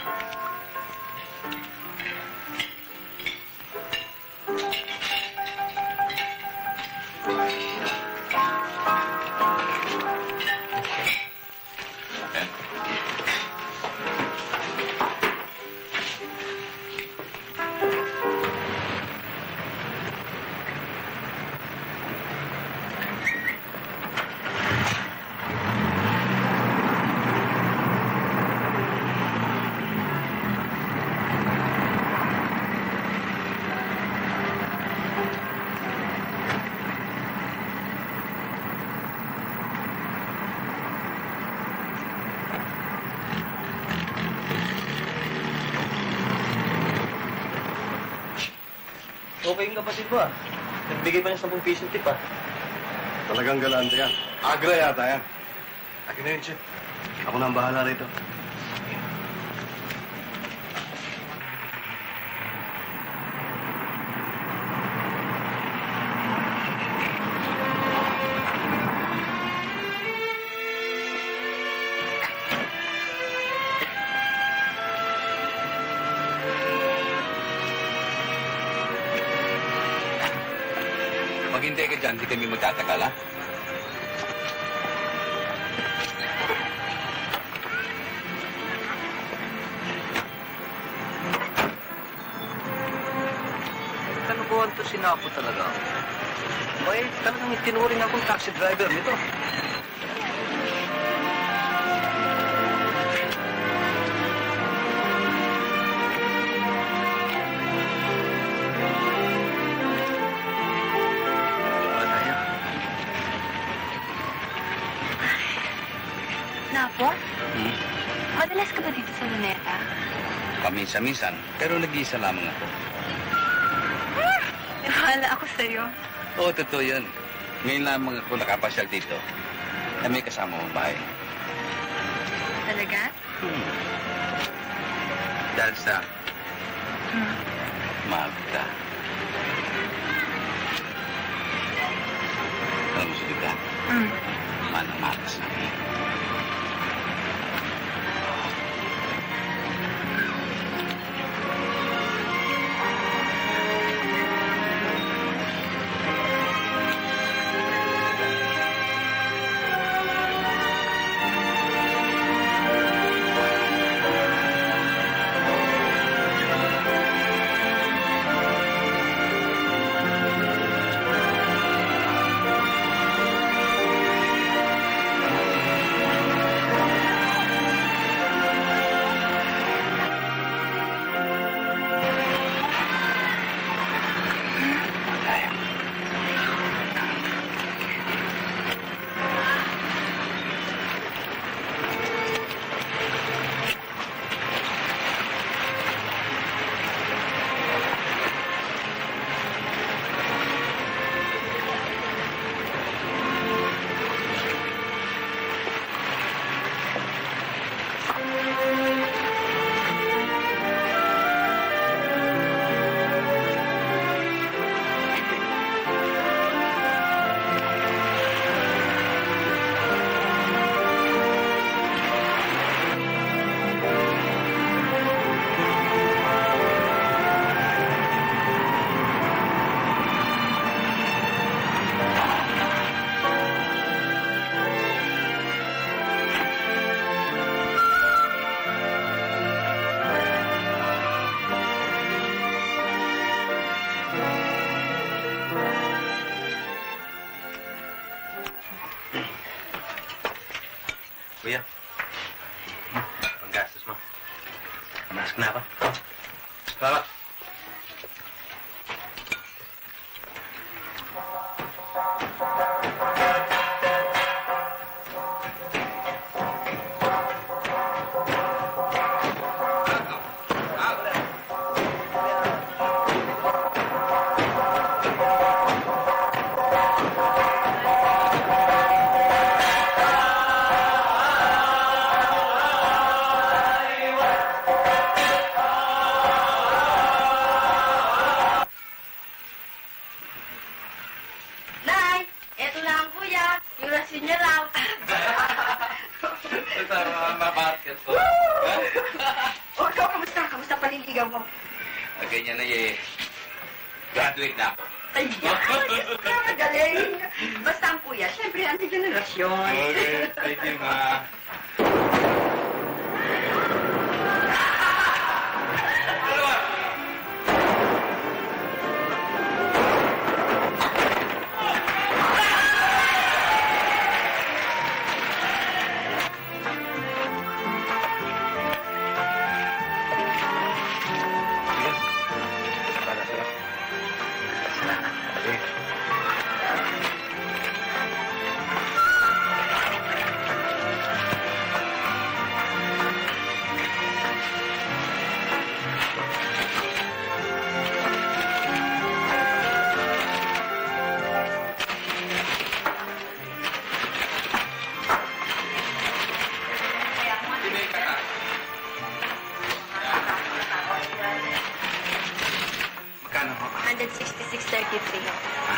Okay yung kapatid ko Nagbigay pa niya 10 piso tip Talagang galante yan. Agra yata yan. Akin na yun, Chip. Ako na ang bahala rito. Maghintay ka dyan, di kami magtatagal, ha? Kanukuhan to sinapo talaga. Talagang itinuring akong taxi driver nito. Napo? Madalas ka ba dito sa Luneta? Paminsan-minsan, pero nag-iisa lamang ako. Nahala ako sa'yo. Oo, totoo yan. Ngayon lamang ako nakapasyal dito na may kasama mong bahay. Talaga? Dahil sa mahal ka. Alam mo, Sulita, mahal na mahal ka sa akin. Mask na ako. Salamat. Ganyan na graduate na ako. Ayan! Magaling! Basta ang kuya, siyempre, anti-generasyon. Okay, thank you, ma. Magkano ho? 166.33.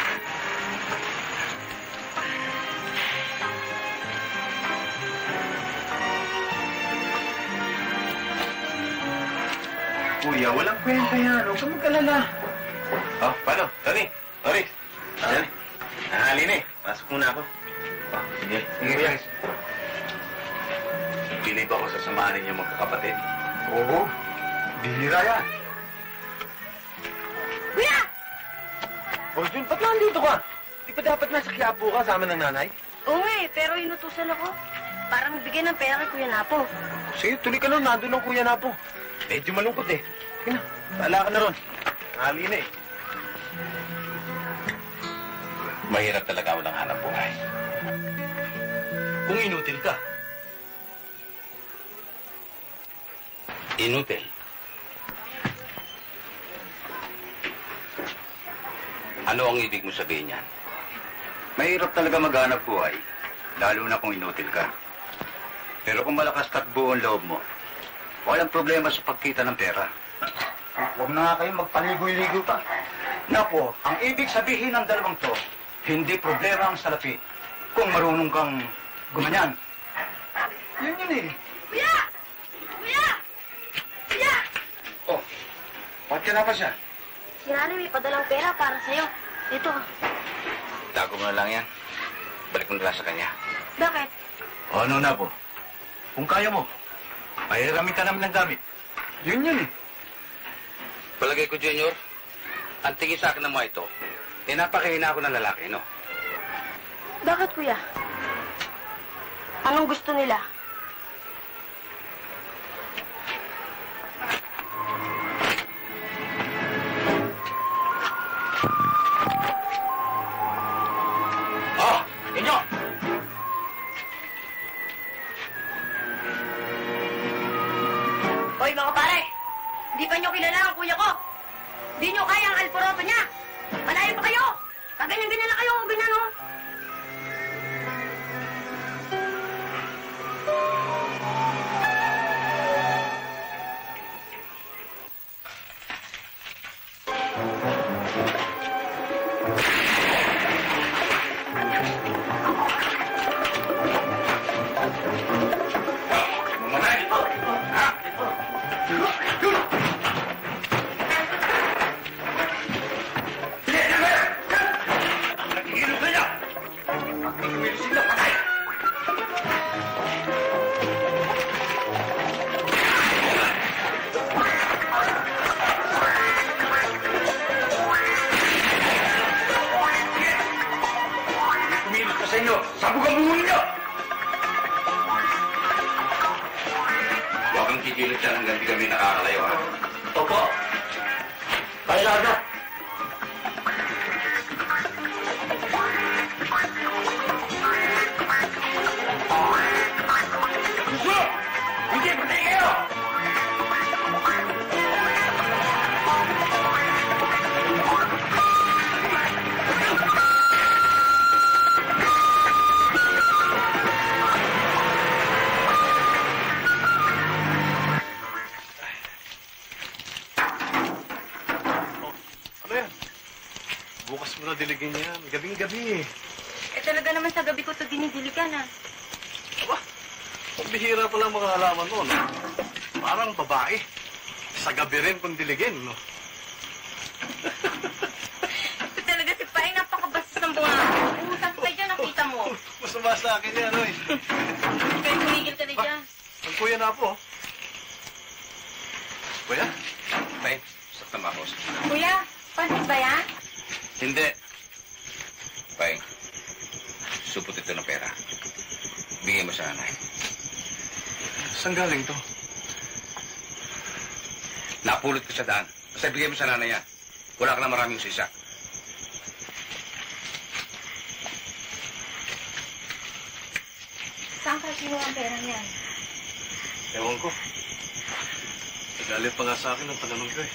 Kuya, walang kwenta yan. Huwag kang mag-alala. Oh, paano? Tony, Doris. Yan. Nahalin eh. Pasok muna ako. Oh, sige. Sige, guys. Pili ba ako sasamahan ninyo magkakapatid? Oo. Bihira yan. Kuya! Oh, Jun, ba't nandito ka? Di ba dapat nasa Quiapo ka sama ng nanay? Oo nga pero inutusan ako. Para magbigay ng pera kay Kuya Napo. Sige, tuloy ka nun. Nandun ang Kuya Napo. Medyo malungkot eh. Sige na, bahala ka na ron. Nahalin eh. Mahirap talaga walang hanap buhay. Kung inutil ka. Inutil. Ano ang ibig mo sabihin yan? Mahirap talaga maghanap buhay, lalo na kung inutil ka. Pero kung malakas ka't buo ang loob mo, walang problema sa pagkita ng pera. Huwag na nga kayong magpaligoy-ligoy pa. Napo, ang ibig sabihin ng dalawang to, hindi problema ang salapi kung marunong kang gumanyan. Yun eh. Kuya! Kuya! Kuya! Oh, ba't ka na pa siya? Si Nani may padalang pera para sa'yo. Ito. Tago mo na lang yan. Balik mo na lang sa kanya. Bakit? O ano na po? Kung kaya mo, mahiramin ka namin ng gamit. Yun eh. Palagay ko, Junior, ang tingin sa akin ng mga ito, napakahina ako ng lalaki, no? Bakit, kuya? Anong gusto nila? Oh! Inyo! Hoy, mga pare! Hindi pa nyo kilala ang kuya ko. Hindi nyo kaya ang alporoto niya. Malayo pa kayo. Kaganyan-ganyan na kayo. Ganyan, oh. Sabog ang buhol niyo! Huwag kang kikilit siya hanggang di kami nakakalayo, ha? Opo. Kaya na. Hindi, patay kayo! Ano yan? Bukas mo na diligin yan. Gabing-gabi eh. Eh talaga naman sa gabi ko ito dinidiligan ah. Aba, ang bihira pala ang mga halaman mo, no? Parang babae. Sa gabi rin kung diligin, no? Ito talaga si Pai, napakabastos ng bunga. Umusap ka dyan, nakita mo. Masama sa akin yan, no? Kaya kumigil ka na dyan. Ang kuya na po. Kuya? Tay, saktan ba ako? Kuya, pansit ba yan? Hindi. Tay, supot ito ng pera. Bigay mo sa nanay. Saan galing to? Napulot ko sa daan. Basta bigay mo sa nanay yan. Wala ka na maraming sisa. Saan ka kinuha ang pera niyan? Ewan ko. Nagalit pa nga sa akin ang tanong ko eh.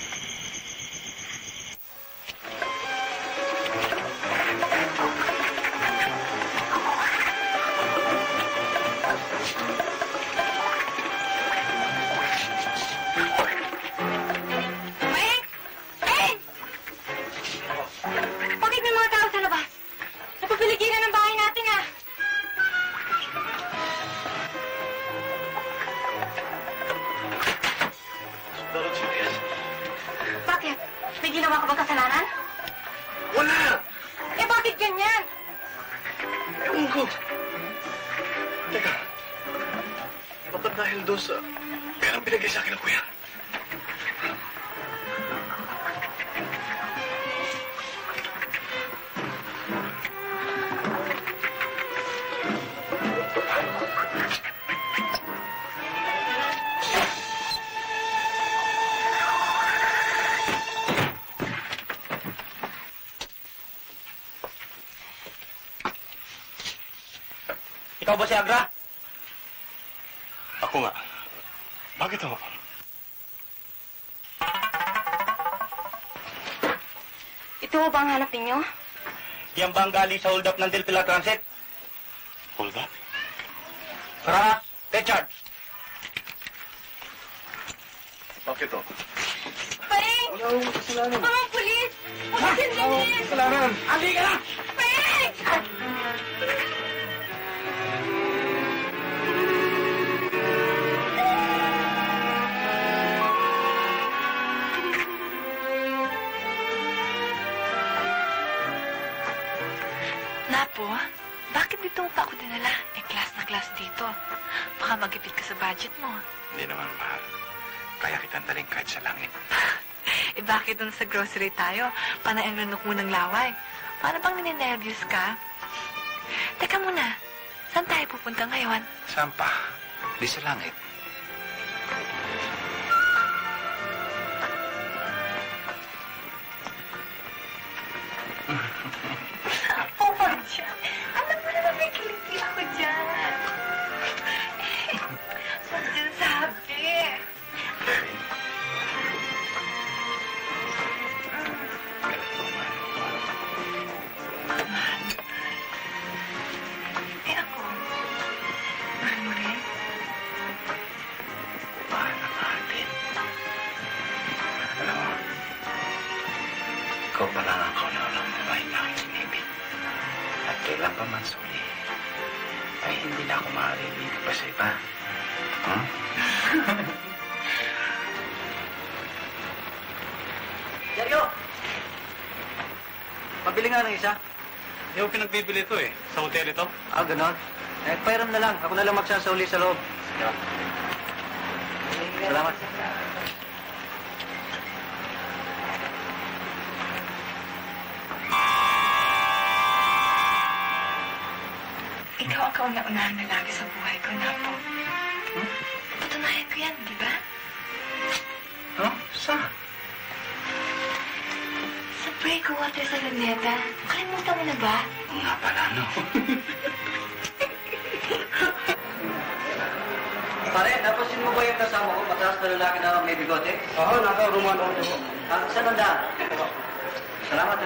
Bakit may mga tao sa labas? Napapiligiran ng bahay natin ah. Bakit? May ginawa ka ba kasalanan? Wala! Eh bakit ganyan? Ewan ko. Teka. Baka dahil doon sa perang binigay sa akin ng kuya. Ikaw ba si Agra? Ako nga. Bakit ako? Ito ba ang hanap ninyo? Yan ba ang galing sa hold up ng Del Pilar Transit? Hold up? Tara, take charge. Bakit ako? Peng! Wala akong kasalanan. Mga pulis! Bakit ganyan? Kasalanan! Andi ka na! Peng! Napo, bakit dito pa ako dinala? Eh, class na class dito. Baka magipit ka sa budget mo. Hindi naman, mahal. Kaya kitang daling kahit sa langit. Eh, bakit dun sa grocery tayo? Panaing lunok mo ng laway. Para bang nininervyos ka? Teka muna, saan tayo pupunta ngayon? Saan pa? Di sa langit. Oh, Marcia. Alam mo naman may kiliti ako dyan. Saan dyan sabi? Eh ako, mahal mo rin? Mahal na mahal din. Alam mo, ikaw pa lang ako na walang babae na aking inibig. At kailan pa man suli, ay hindi na ako maaaring pa sa iba. Hmm? Seryo! Pabili nga ng isa. Hindi ako pinagbibili ito eh. Sa hotel ito. Ah, ganon. Eh, pairam na lang. Ako na lang magsasauli sa loob. Salamat. Ikaw ang kauna-unahan na lagi sa buhay ko, Napo. Patunayan ko yan, di ba? Tres Araneta. Kalimutan mo na ba? Oo nga pala, no? Pare, tapos sino ba yung kasama ko? Mataas na lalaki na may bigote? Oo, nasa Roman ako. Saan ang daan? Salamat.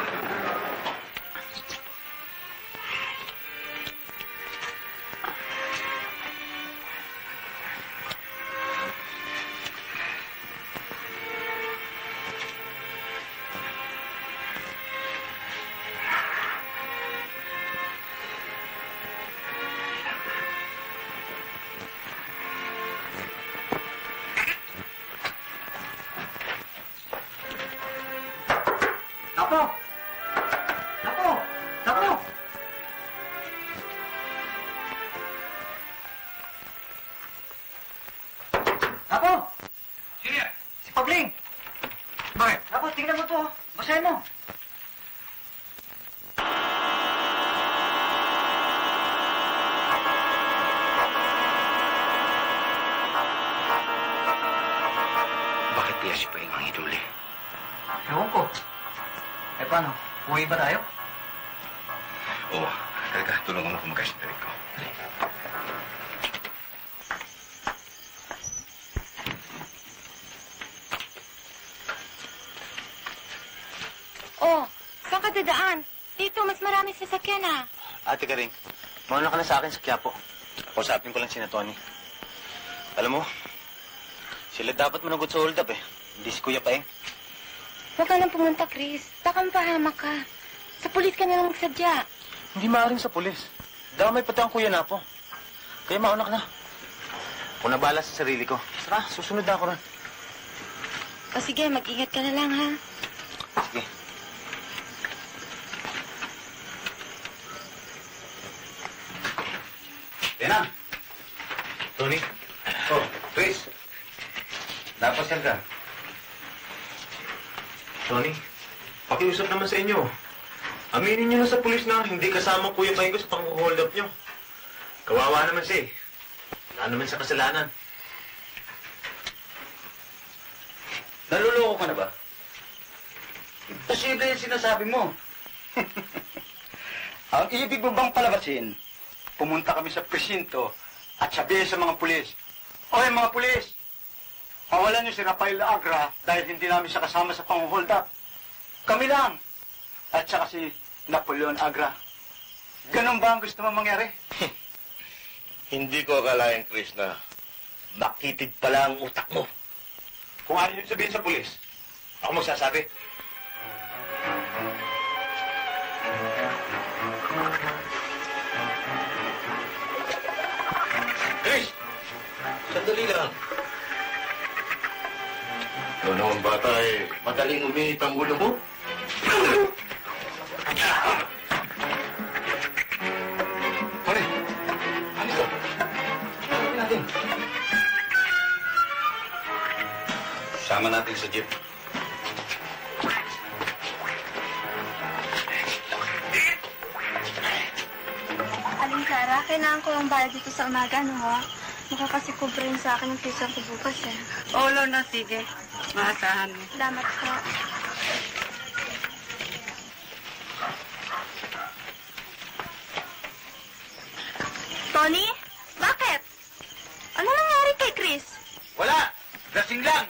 Napo! Napo! Napo! Napo! Sino yan? Si Pabling! Bakit? Napo, tingnan mo to. Basahin mo. Bakit kaya si Paing ang iduli? Ewan ko. Eh, paano? Uwi ba tayo? Oo. Halika, tulungan mo kumagas ng tarik ko. Oh, saan ka dadaan? Dito, mas maraming sasakyan ah. Ate Karing, mauna ka na sa akin sa Quiapo. Kausapin ko lang si Tony. Alam mo, sila dapat managot sa hold up eh. Hindi si Kuya Paeng. Huwag ka lang pumunta, Chris. Baka mapahamak ka. Sa pulis ka na lang magsadya. Hindi maaaring sa pulis. Damay pati ang Kuya Napo. Kaya mauna ka na. Kung nabala sa sarili ko, saka susunod na ako ron. O sige, mag-ingat ka na lang ha. Sige. Tenang! Tony? Oh, Chris. Napasal ka. Tony, pakiusap naman sa inyo. Aminin niyo na sa pulis na hindi kasama Kuya Paeng ko sa pang-hold up niyo. Kawawa naman siya eh. Wala naman sa kasalanan. Naluloko ka na ba? Imposible yung sinasabi mo. Ang ibig mo bang palabasin, pumunta kami sa presinto at sabihin sa mga pulis, "Oy mga pulis, pawalan niyo si Rafael Agra dahil hindi namin siya kasama sa pang-hold up. Kami lang. At saka si Napoleon Agra." Ganun ba ang gusto mo mangyari? Hindi ko akalain, Chris, na makitid pala ang utak mo. Kung ano yung sabihin sa pulis, ako magsasabi. Chris! Sandali lang. Noon naman bata eh, madaling uminit ang ulo mo. Pare, ano ito? Ano natin? Sama natin sa jeep. Aling Clara, kailangan ko lang bayad dito sa umaga, no ho? Makakasikubre sa akin yung pisang ko bukas eh. Oo, Lorna, sige. Maasahan mo. Salamat po. Tony? Bakit? Ano nangyari kay Chris? Wala! Lasing lang!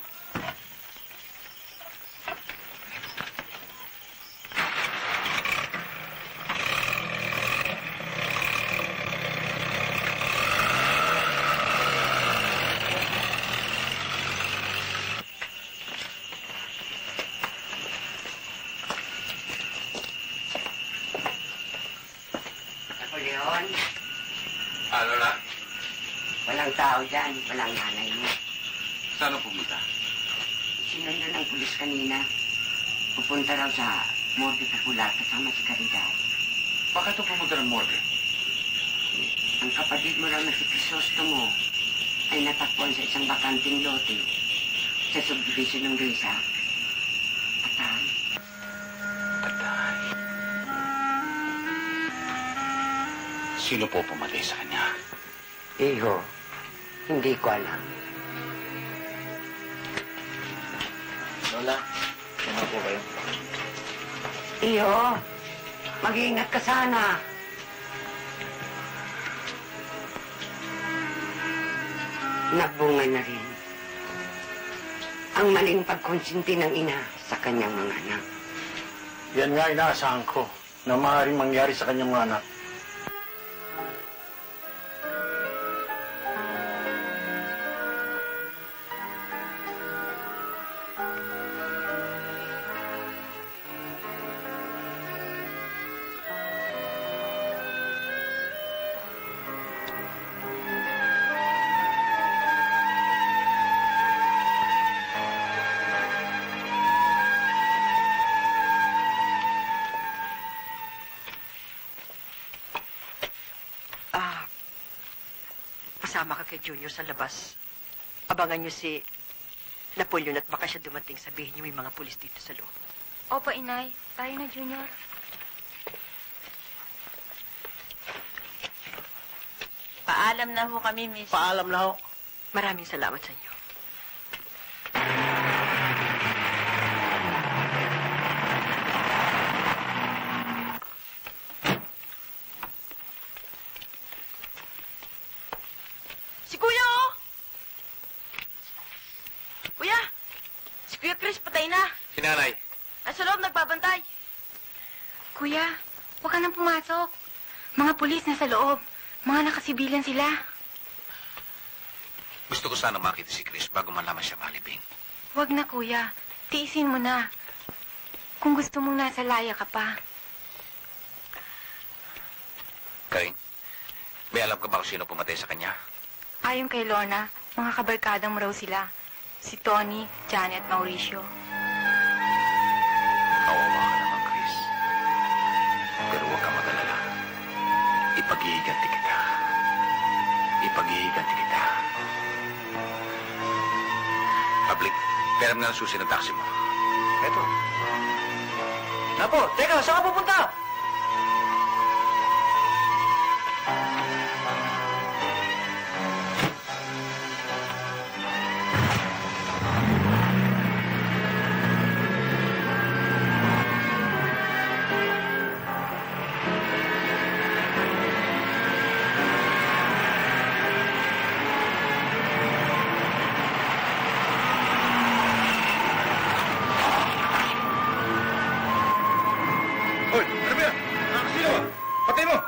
Napoleon, Ano na? walang tao dyan, walang nanay mo. Saan ang pumunta? Sinundo ng pulis kanina. Pupunta raw sa Morgue Popular kasama si Caridad. Bakit ito pumunta ng morgue? Ang kapatid mo raw na si Crisostomo ay natakbuhan sa isang bakanting lote sa subdivision ng Grisa. Patay. Patay. Sino po pumatay sa kanya? Iho, hindi ko alam. Lola, ano po kayo? Iyo, mag-iingat ka sana. Nagbunga na rin ang maling pagkonsinti ng ina sa kanyang mga anak. Yan nga inaasahan ko na maaaring mangyari sa kanyang mga anak. Kasama ka kay Junior sa labas. Abangan niyo si Napoleon at baka siya dumating. Sabihin niyo may mga pulis dito sa loob. Opo, Inay. Tayo na, Junior. Paalam na ho kami, Miss. Paalam na ho. Maraming salamat sa inyo. Si Kuya, oh! Kuya! Si Kuya Chris, patay na. Si nanay. Nasa loob, nagbabantay. Kuya, huwag ka nang pumasok. Mga pulis nasa loob. Mga nakasibilan sila. Gusto ko sana makita si Chris bago malaman siya malibing. Huwag na, Kuya. Tiisin mo na. Kung gusto mong nasa laya ka pa. Karing, may alam ka ba kung sino pumatay sa kanya? Ayon kay Lorna, mga kabarkadang raw sila. Si Tony, Janet, Mauricio. Kawawa ka naman, Chris. Pero huwag kang mag-alala. Ipag-iiganti kita. Ipag-iiganti kita. Public, peram nga ang susi ng taxi mo. Eto. Napo, teka, saan ka pupunta? Hoy, ano ba yan? Nakakasino ba? Patay mo!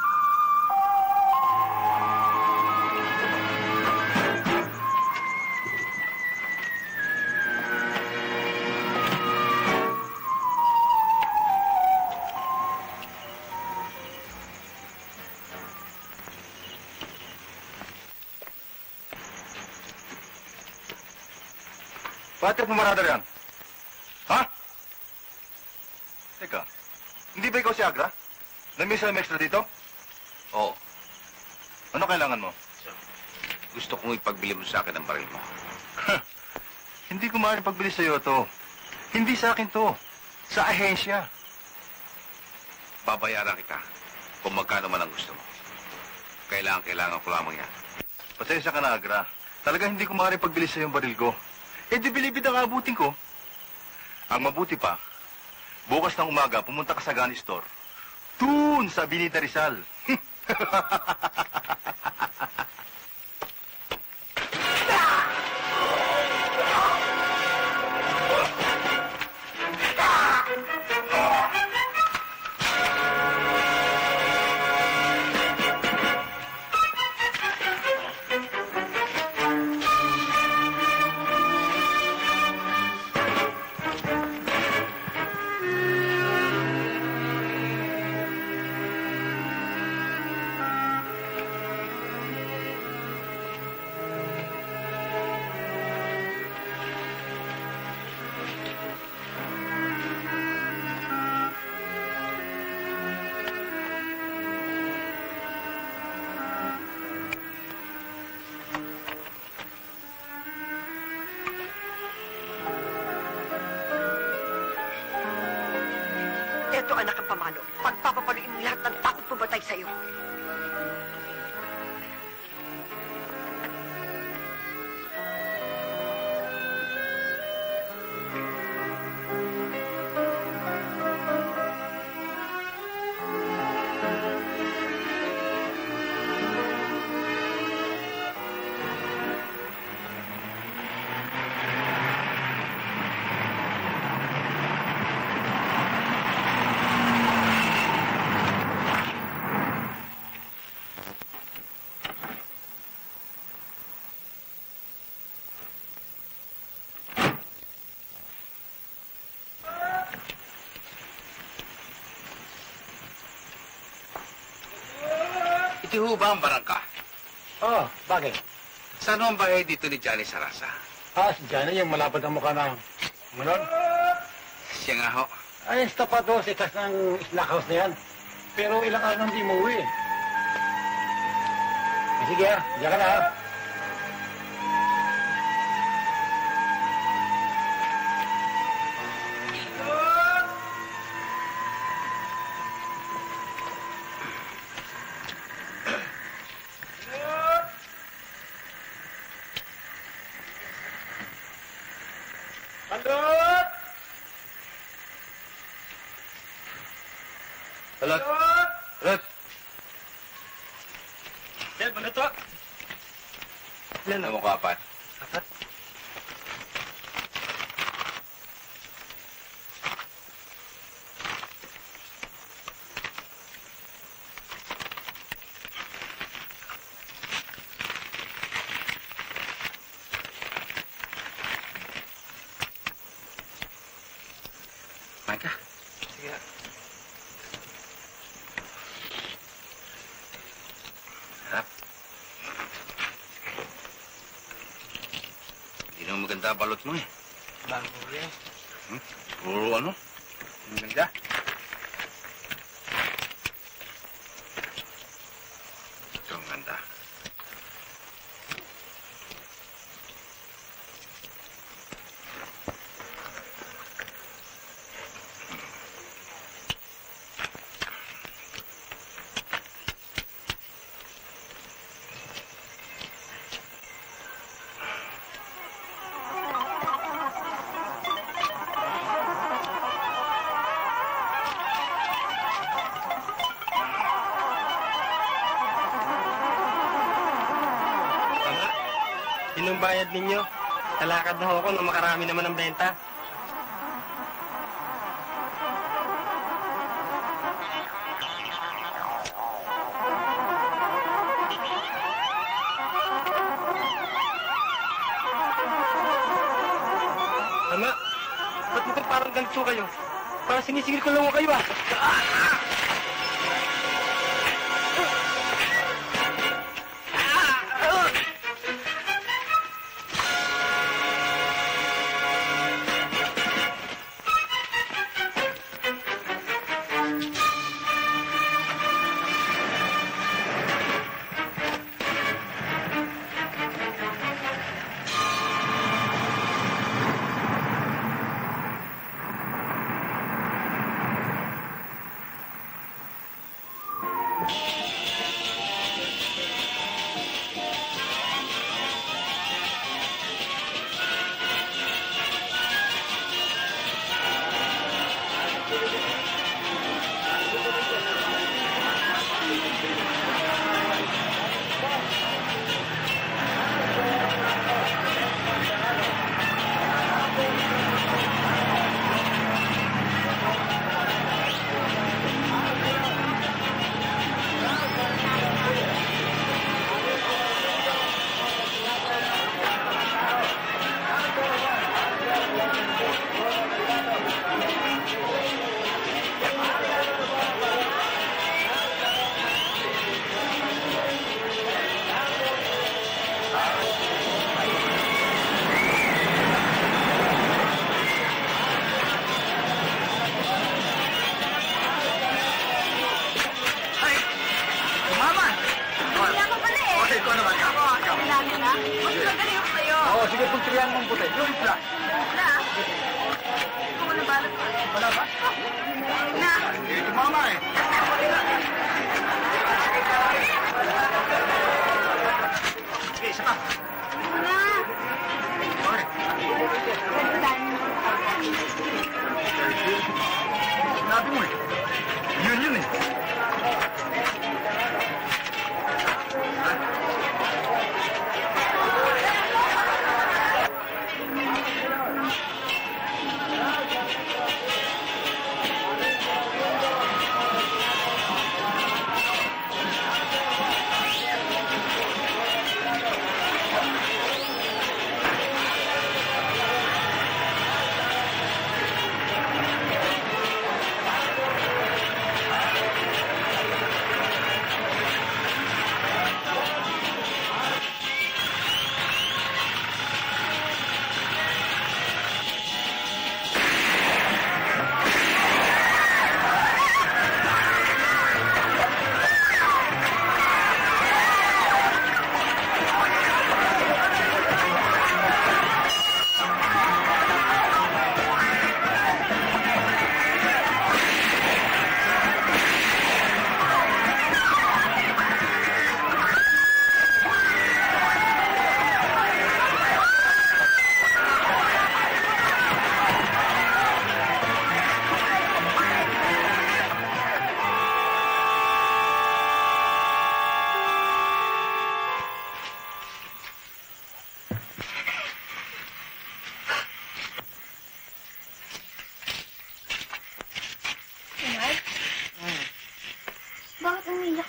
Bakit pumarada riyan? Ha? Teka, hindi ba ikaw si Agra? Namiss na extra dito? Oo. Ano kailangan mo? Gusto kong ipagbili mo sa akin ang baril mo. Hindi ko maaaring pagbili sa'yo to. Hindi sa akin to. Sa ahensya. Babayaran kita kung magkano man ang gusto mo. Kailangan ko lamang yan. Pasensya ka na, Agra. Talaga hindi ko maaaring pagbili sa'yo ang baril ko. Eh di bilibid ang abutin ko. Ang mabuti pa, bukas ng umaga, pumunta ka sa gun store. Doon sa Binita Rizal. Eto, anak ang pamalo. Pagpapapaluin mo lahat ng takot pumatay sa'yo. Ito ho ba ang barangka? Oh, bakit? Saan ho ang bahay dito ni Johnny Sarasa? Si Johnny, yung malapad ang mukha ng... Manon? Siya nga ho. Ay, tapat ho, sa itas ng snack house na yan. Pero ilang araw nang di mo uwi. Sige diyan ka na ha. Balot! Balot! Del, balot to. Ilan na mo ko, apat? Apat? Kumain ka. Sige. Harap. Hindi naman maganda ang balot mo eh. Bago yan. Puro ano? Ang ganda. Ito ang ganda. Sinong bayad ninyo? Talakad na ho ako nung makarami naman ang benta. Tama? Ba't mukhang parang ganito kayo? Parang sinisigil ko lang kayo ah.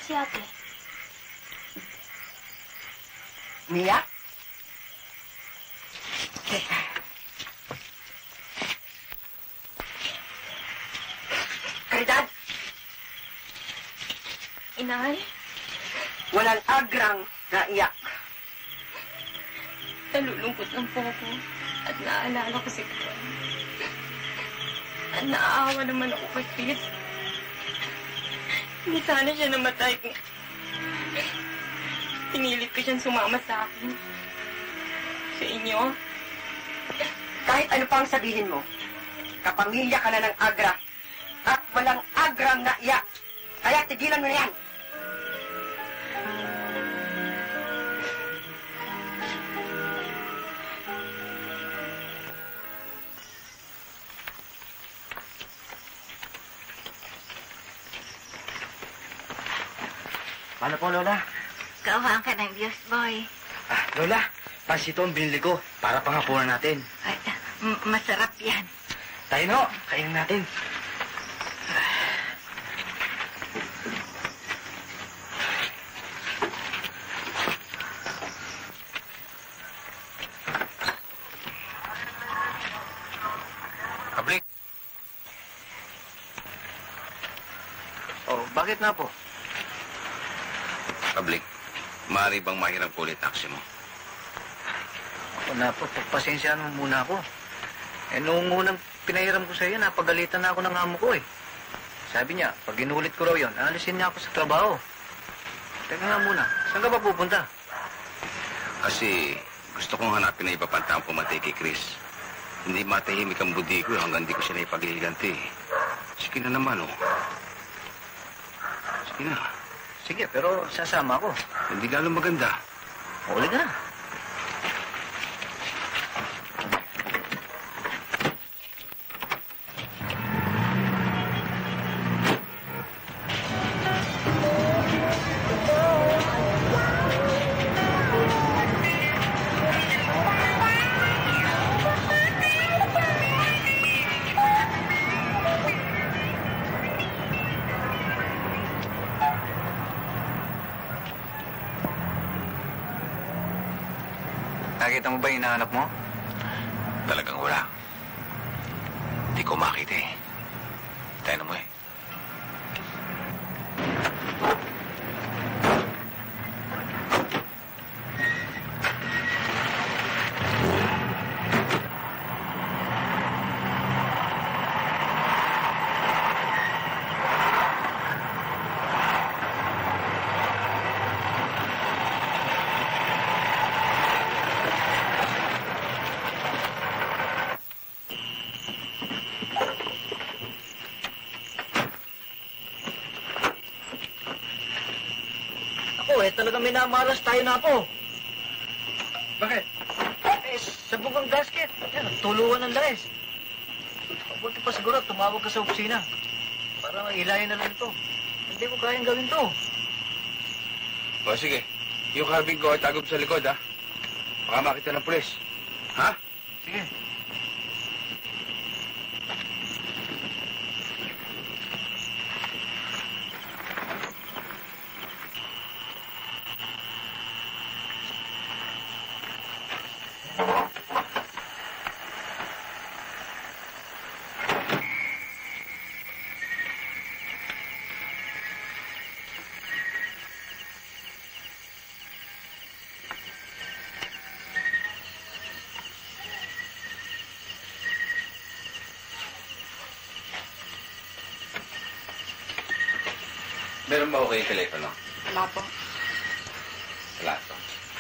si ate? Mia? Teka. Caridad? Inay? Walang agrang naiyak. Nalulungkot lang po ako at naaalala ko si Glenn. At naaawa naman ako kay Chris. Hindi sana siya namatay kung pinilit ko siyang sumama sa akin. Sa inyo. Kahit ano pang sabihin mo, kapamilya ka na ng agra at walang agrang naiyak. Kaya tigilan mo na yan. Paano po, Lola? Kaawaan ka ng Diyos, boy. Lola, pansito ang binili ko para panghapunan natin. Ay, masarap yan. Tayo no, kainin natin. Kablik. Oh, bakit na po? Kablik, maaari bang mahiram ko ulit taxi mo? Ako na po, pagpasensyaan mo muna ako. Noong unang pinahiram ko sa iyo, napagalitan na ako ng amo ko eh. Sabi niya, pag inulit ko raw yun, aalisin niya ako sa trabaho. Teka nga muna, saan ka ba pupunta? Kasi gusto kong hanapin na iba pang taong pumatay kay Chris. Hindi matahimik ang budi ko hanggang di ko siya naipaghihiganti. Sige na naman, oh. Sige na. Sige, pero sasama ako. Hindi lalo maganda. Uli ka na. Nakita mo ba yung hinahanap mo? Talagang wala. Hindi ko makita eh. Tayo na mo eh. Talagang minamalas tayo na po. Bakit? Sabog ang gasket. Yan, tuluan ng langis. Mabuti pa siguro, tumawag ka sa opisina. Para ilayan na lang ito. Hindi mo kayang gawin to. O sige, yung carbine ko ay tagob sa likod, ha? Baka makita ng pulis. Ha? Sige. Meron ba okay yung telepono? Wala po. Wala to.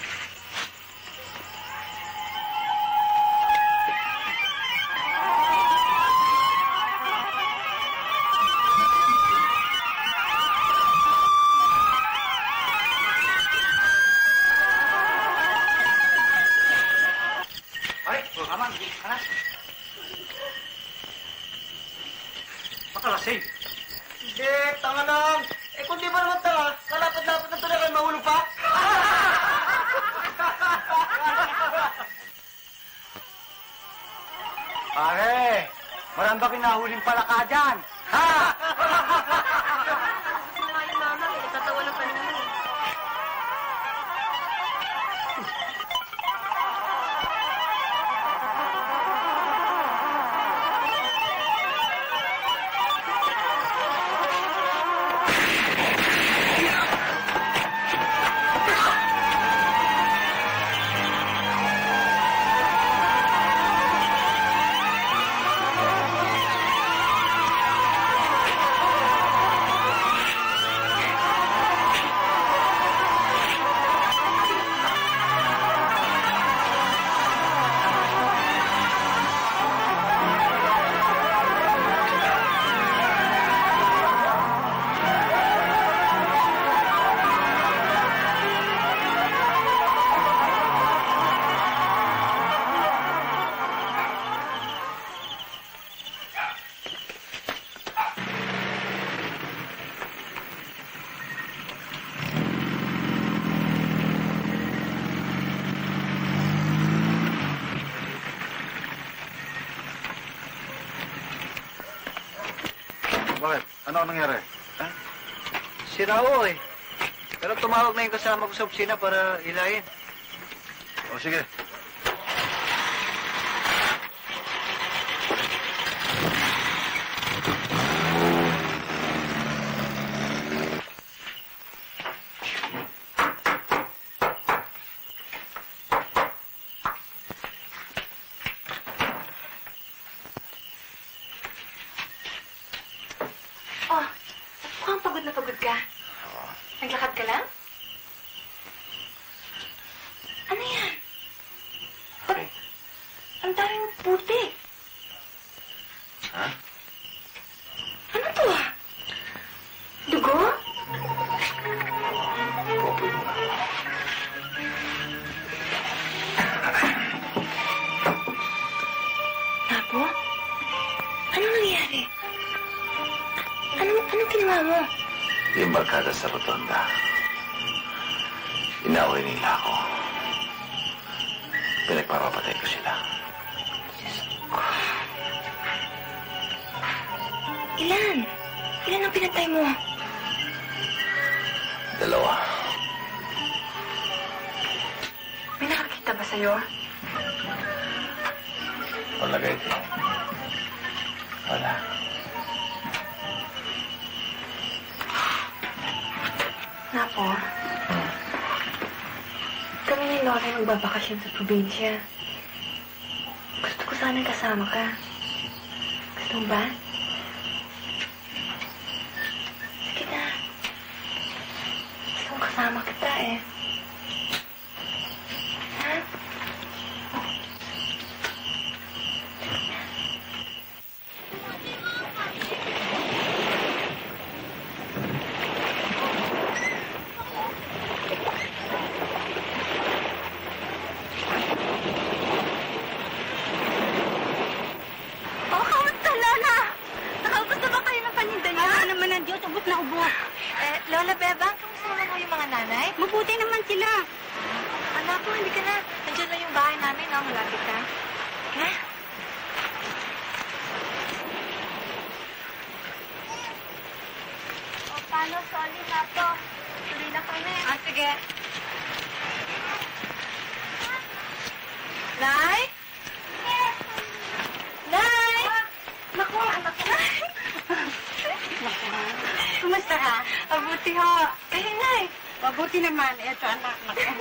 Ay, aman, anak. Makalasing. Hindi, tanga lang. Kung di ba naman tanga, kalapit-lapit na talaga mahulog pa. Pare, marami ba kinahuling palaka dyan? Ha? Mama, itatawa ng bakit? Ano ang nangyari? Si Rao eh. Pero tumawag na yung kasama ko sa opisina para hilahin. O sige. Oh, mukhang pagod na pagod ka. Naglakad ka lang? Ano yan? Ba't ang daming puti? Ha? Ano to ah? Dugo? Popoy mo nga. Apo? Anong nangyari? Anong ginawa mo? Yung barkada sa rotonda. Inaway nila ako. Pinagpapapatay ko sila. Ilan? Ilan ang pinatay mo? 2. May nakakita ba sa'yo? Malagay din. Wala. Napo, kami ni Lola magbabakasyon sa probinsya. Gusto ko sana kasama ka. Gusto mo ba? Sige na. Gusto kong kasama kita eh. Ha? Oh, kamusta, Lola? Nakagusto ba kayo ng paninda niya? Ano naman ang Diyos, ubot na ubot. Lola Bebang, kamusta naman ho yung mga nanay? Mabuti naman sila. Anak ko, hindi ka na. Nandiyan lang yung bahay namin, no? Malapit ka. Ha? O, paano, sorry na to. Tuloy na kami. Sige. Nay? Nay! Naku, anak ko. Kumusta ka? Mabuti ho. Kayo, Nay. Mabuti naman. Eto, anak.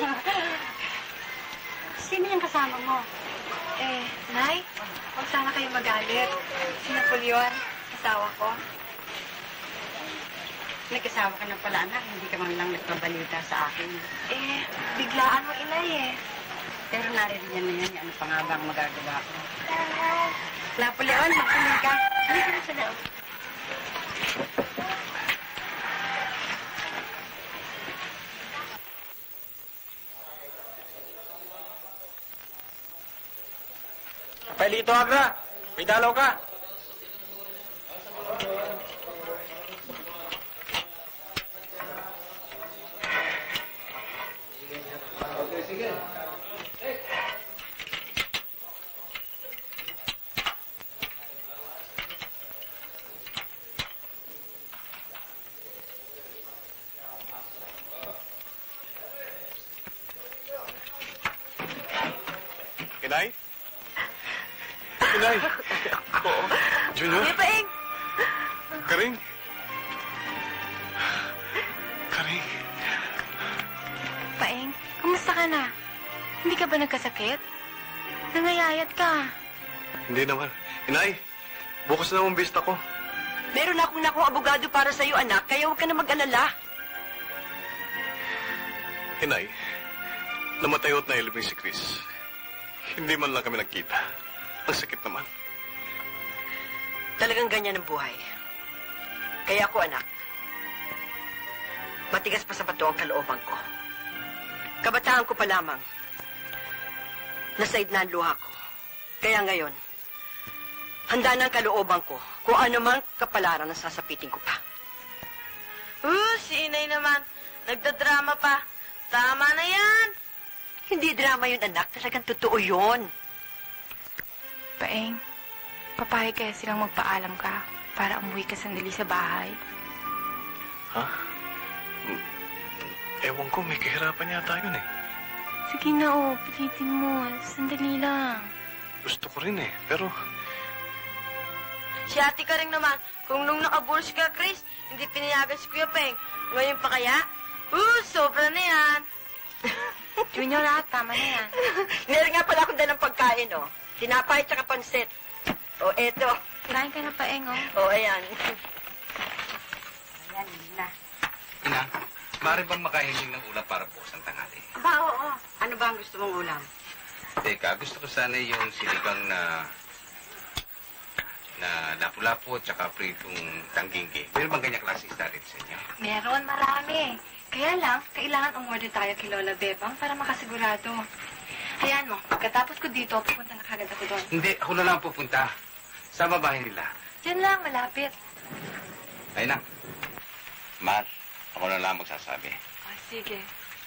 Sino yung kasama mo? Nay, huwag sana kayo magalit. Si Napoleon, asawa ko. Nag-asawa ka na pala, anak. Hindi ka man lang nagpabalita sa akin. Biglaan mo, Inay Pero narinig na yan. Ano pa nga bang magagawa ko? Napoleon, magpunin ka. Halika na sa loob. Pelito Agra, may dalaw ka. Okay, sige. Inay? Inay? Junior? Paing! Karing? Karing? Paing, kumusta ka na? Hindi ka ba nagkasakit? Nangayayat ka. Hindi naman. Inay, bukas na ang bista ko. Meron akong abogado para sa'yo, anak, kaya huwag ka na mag-alala. Inay, namatayot na ilibing si Chris. Hindi man lang kami nagkita. Ang sakit naman. Talagang ganyan ang buhay. Kaya ako, anak, matigas pa sa bato ang kalooban ko. Kabataan ko pa lamang. Nasaid na ang luha ko. Kaya ngayon, handa na ang kalooban ko kung ano mang kapalaran na sasapitin ko pa. Si Inay naman. Nagdadrama pa. Tama na yan. Hindi drama yun, anak. Talagang totoo yun. Paeng, papayag kaya silang magpaalam ka. para umuwi ka sandali sa bahay? Ha? Ewan ko, may kahirapan yata yun eh. Sige na, pilitin mo. Sandali lang. Gusto ko rin eh, pero... Si ate ka rin naman. Kung nung nakabulos ka, Chris, hindi pinayagan si Kuya Peng. Ngayon pa kaya? Sobra na yan. Junior, tama na yan. Meron nga pala akong dalang pagkain, Tinapay tsaka pansit. Eto. Kain ka na pa, Eng, Ayan. Ayan, na. Ina, maaari bang makahiling ng ulam para bukas ang tanghali? Aba, oo. Ano ba ang gusto mong ulam? Teka, gusto ko sana yung sinigang na lapu-lapu at saka pritong tangginggi. Meron bang ganyang klase isda dito sa inyo? Meron, marami. Kaya lang, kailangan umorder tayo kay Lola Bebang para makasigurado. Hayaan mo, pagkatapos ko dito, pupunta na kagad ako doon. Hindi, ako na lang pupunta. Sa babae nila. Yan lang, malapit. Ay na. Mahal, ako na lang magsasabi. Sige.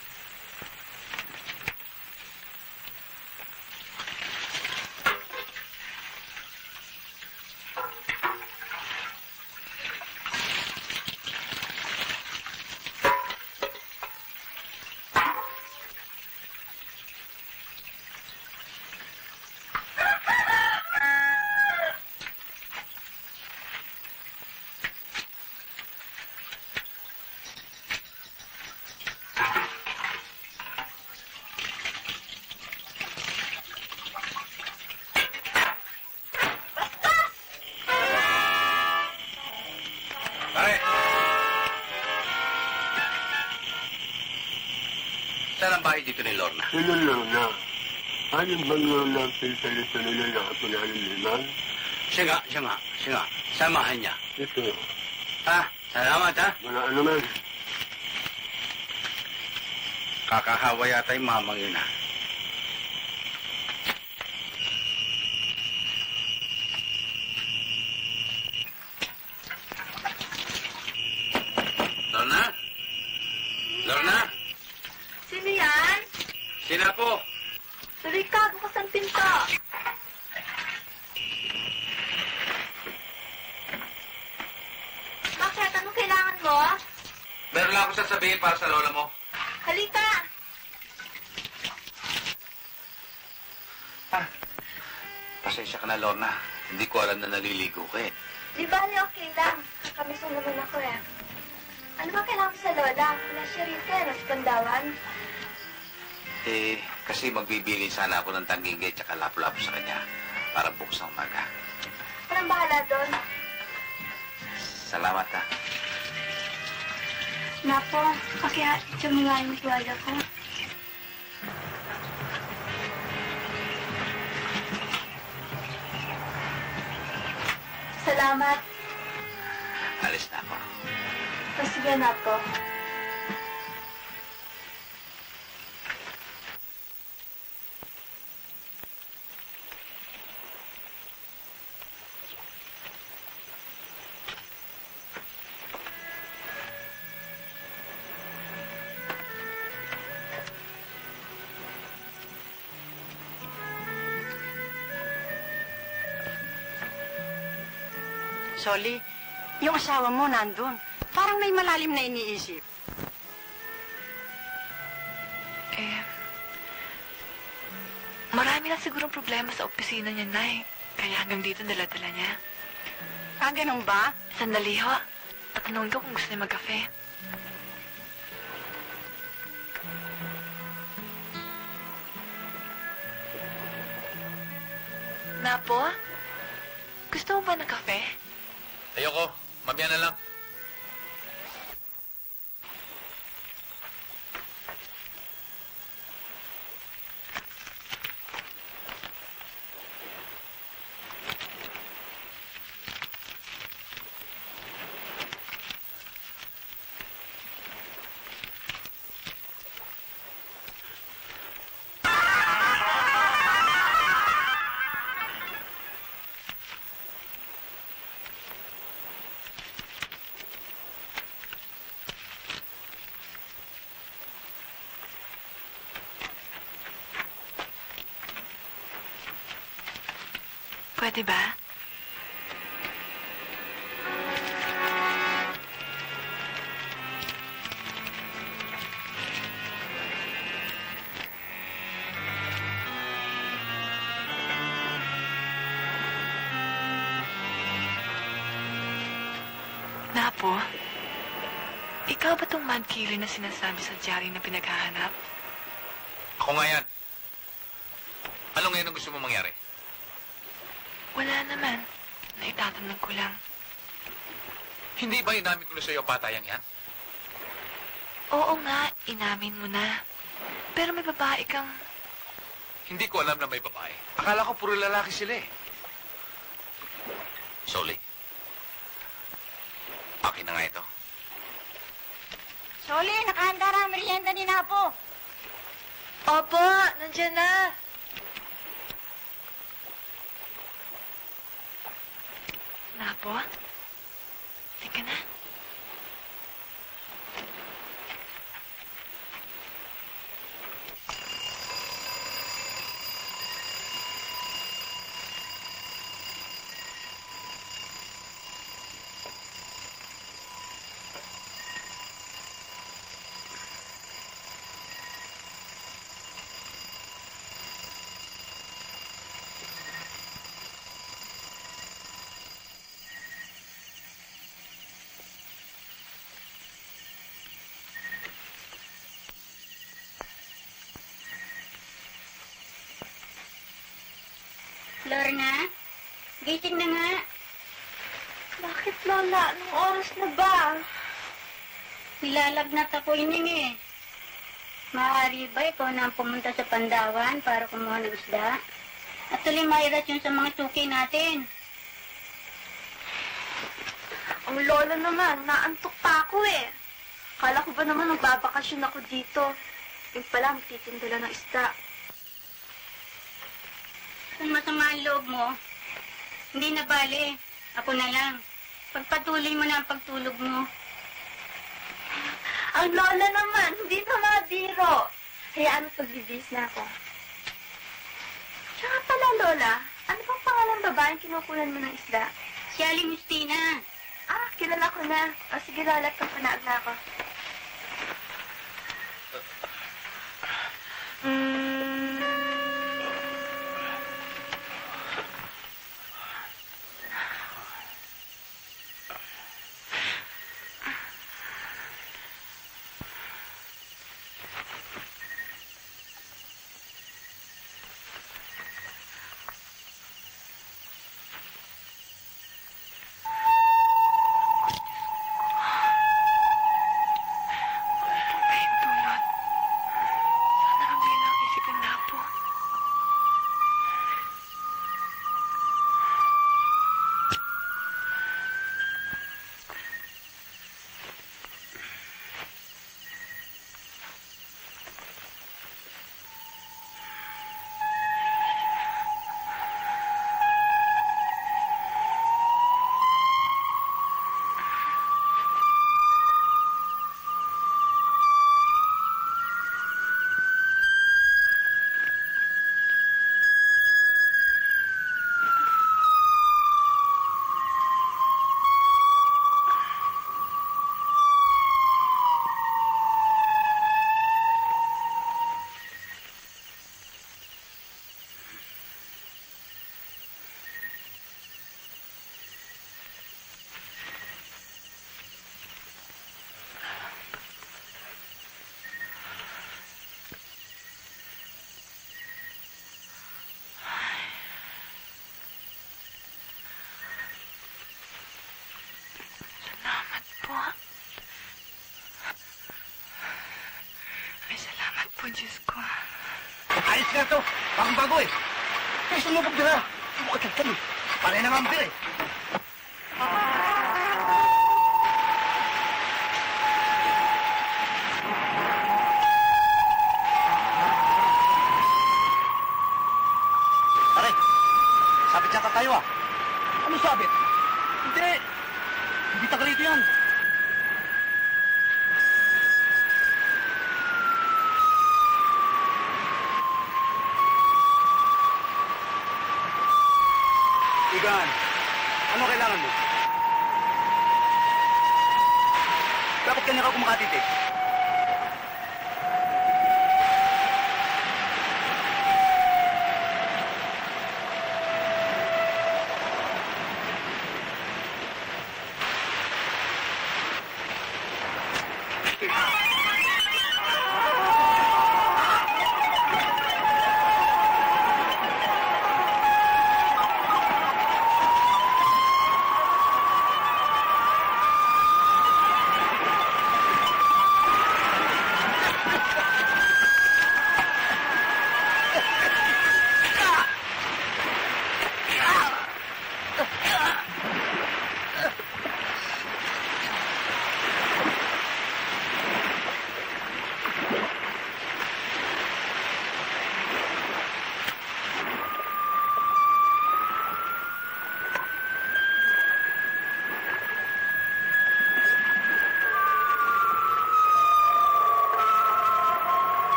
Saan ang bahay dito ni Lorna? Sino Lorna? Ano bang Lorna ang pinsalita na lalaki na aliman? Siya nga. Samahan niya. Ito. Salamat, ha? Wala naman. Kakahawa yata yung mamang yun, ha? Lorna? Lorna? Sino yan? Sina po? Tuloy ka, bukas ang pinto. Bakit? Anong kailangan mo? Meron lang ako sasabihin para sa lola mo. Halika! Pasensya ka na, Lorna. Hindi ko alam na naliligo ka eh. Di ba, okay lang. Nakamiso naman ako eh. Ano ba kailangan mo sa lola? Wala siya rito eh, nasa Pandawan. Kasi magbibilin sana ako ng tanggingge at lapu-lapu sa kanya para bukas ng umaga. Anong bahala doon? Salamat, ha? Napo, pakihatid mo nga yung tuwalya ko. Salamat. Alis na ako. Sige na po. Soli, yung asawa mo nandun. Parang may malalim na iniisip. Marami lang sigurong problema sa opisina niya, Nay. Kaya hanggang dito dala-dala niya. Ganun ba? Sandali ho. Tatanungin ko kung gusto niya magkape. Napo? Gusto mo ba ng kape? Ayoko. Mamaya na lang. Pwede ba? Apo, ikaw ba tong mad killer na sinasabi sa diary na pinaghahanap? Ako nga yan. Ano ngayon ang gusto mo mangyari? Wala naman. Naitatanong ko lang. Hindi ba inamin ko na sa'yo ang patayang yan? Oo nga, inamin mo na. Pero may babae kang... Hindi ko alam na may babae. Akala ko puro lalaki sila eh. Soli. Akin na nga ito. Soli, nakahanda na ang merienda ni Napo. Opo, nandiyan na. Napo? Sige na. Lorna, gising na nga. Bakit, Lola? Anong oras na ba? Nilalagnat ako ining eh. Maaari ba ikaw na ang pumunta sa Pandawan para kumuha ng isda? At tuloy mairasyon sa mga suki natin. Ang Lola naman, naantok pa ako eh. Kala ko ba naman magbabakasyon ako dito? Yung pala, magtitinda lang ng isda. Kung masama ang loob mo, hindi na bali. Ako na lang. Pagpatuloy mo na ang pagtulog mo. Ang Lola naman, hindi na mabiro. Hayaan mo pagbibis na ako. Tsaka pala, Lola, ano bang pangalang babaeng kinukunan mo ng isda? Si Aling Justina. Ah, kilala ko na. O sige, Lola, pagpanaag na ako. Diyos ko. Ayos nga to. Bagong-bago eh. Eh, sumubok nila. Bukad-tagtan eh. Panay na ngambir eh. Aray, sabit yata tayo ah. Ano sabit? Hindi. Hindi tagalito yan. Igan, ano kailangan mo? Dapat kanya ka kumakatit eh.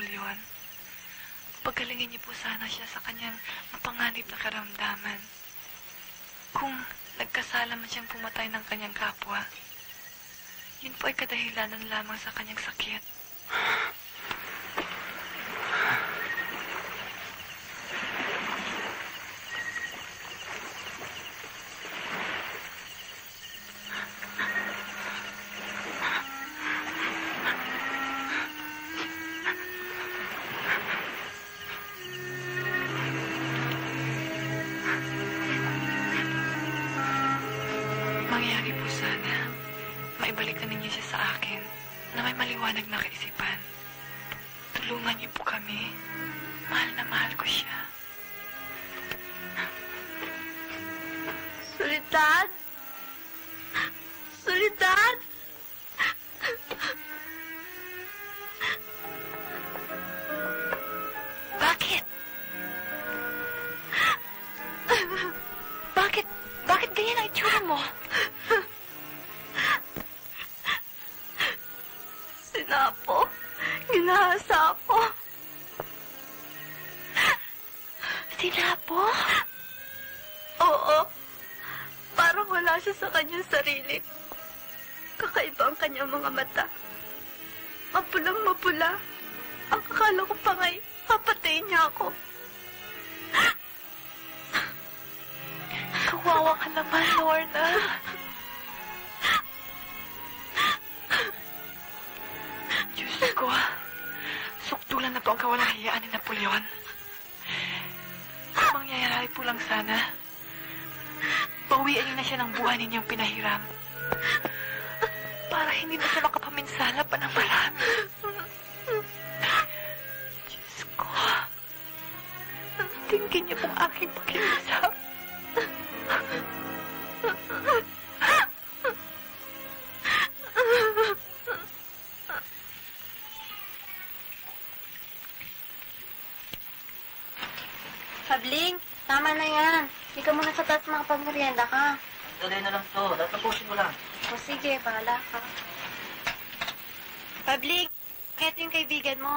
Napoleon. Pagalingin niyo po sana siya sa kanyang mapanganib na karamdaman. Kung nagkasala man siyang pumatay ng kanyang kapwa, yun po ay kadahilanan lamang sa kanyang sakit. Mangyari po sana, maibalik na ninyo siya sa akin na may maliwanag na kaisipan. Tulungan niyo po kami. Mahal na mahal ko siya. Soledad? Soledad? Bakit? Bakit ganyan ang itsura mo? Sinapo. Ginahasa ako. Sinapo? Oo. Parang wala siya sa kanyang sarili. Kakaiba ang kanyang mga mata. Mapulang mapula. Ang akala ko pa nga'y papatayin niya ako. Kawawa ka naman, Lorna. Diyos ko, sukdulan na po ang kawalang hayaan ni Napoleon. Kung mangyayari po lang sana, bawian niyo na siya ng buhay ninyong pinahiram. Para hindi na siya makapaminsala pa ng marami. Diyos ko, tingin niyo pong aking pakiusap. Pabling, tama na yan. Hindi ka muna sa taas makapagmerienda ka. Dali na lang to. Tatapusin mo lang. O sige, bahala ka. Pabling, ito yung kaibigan mo.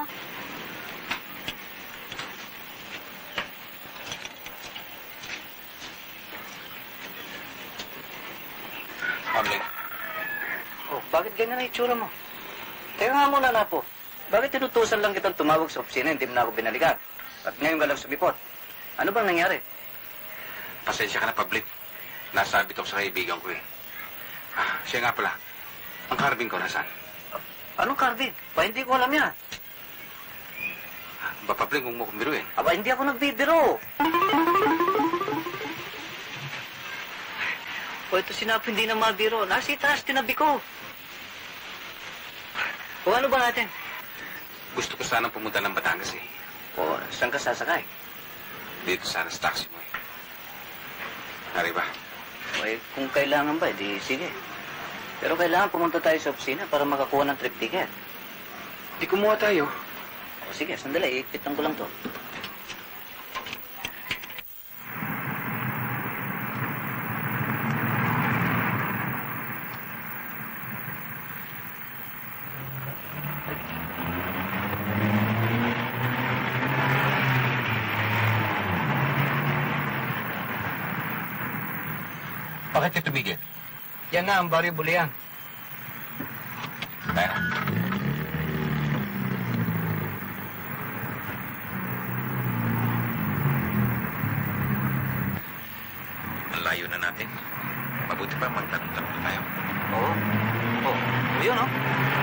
Pabling. Oh, bakit ganyan ang itsura mo? Teka nga muna na po. Bakit tinutusan lang kitang tumawag sa opisina, hindi mo na ako binalikan? At ngayon ka lang sumipot. Ano bang nangyari? Pasensya ka na, Pablik. Nasabi ito sa kaibigan ko eh. Siya nga pala. Ang carbine ko nasaan? Anong carbine? Ba, hindi ko alam yan. Ba, Pablik, huwag mo kong biruin. Aba, hindi ako nagbibiro. O, ito sinabi hindi na mabiro. Nasa itaas, tinabi ko. O, ano ba natin? Gusto ko sanang pumunta ng Batangas eh. O, saan ka sasakay? Dito sana sa taxi mo eh. Nari ba? O, kung kailangan ba, di sige. Pero kailangan pumunta tayo sa opisina para makakuha ng trip ticket. Di kumuha tayo. O, sige, sandali. Ipitan ko lang to. Bakit ka tumigil? Yan na ang Barrio Bulian. Tayo. Ang layo na natin. Mabuti pa magtanong-tanong na tayo. Oo. Oo. O yun, oh.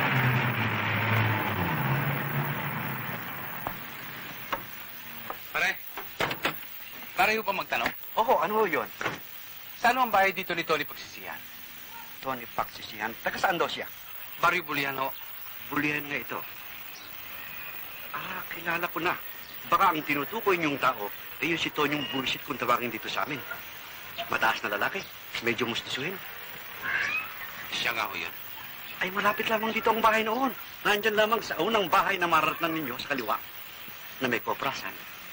Pare ho ba magtanong? Oo, ano ho yun? Saan ang bahay dito ni Tony Pagsisihan? Tony Pagsisihan? Taga saan daw siya? Barrio Bulian ho. Bulihan nga ito. Kilala ko na. Baka ang tinutukoy niyong tao ay yung si Tonyong bullshit kung tawagin dito sa amin. Mataas na lalaki. Medyo mustisuhin. Siya nga ho yun. Ay malapit lamang dito ang bahay noon. Nandyan lamang sa unang bahay na maratnan ninyo sa kaliwa na may koprasan.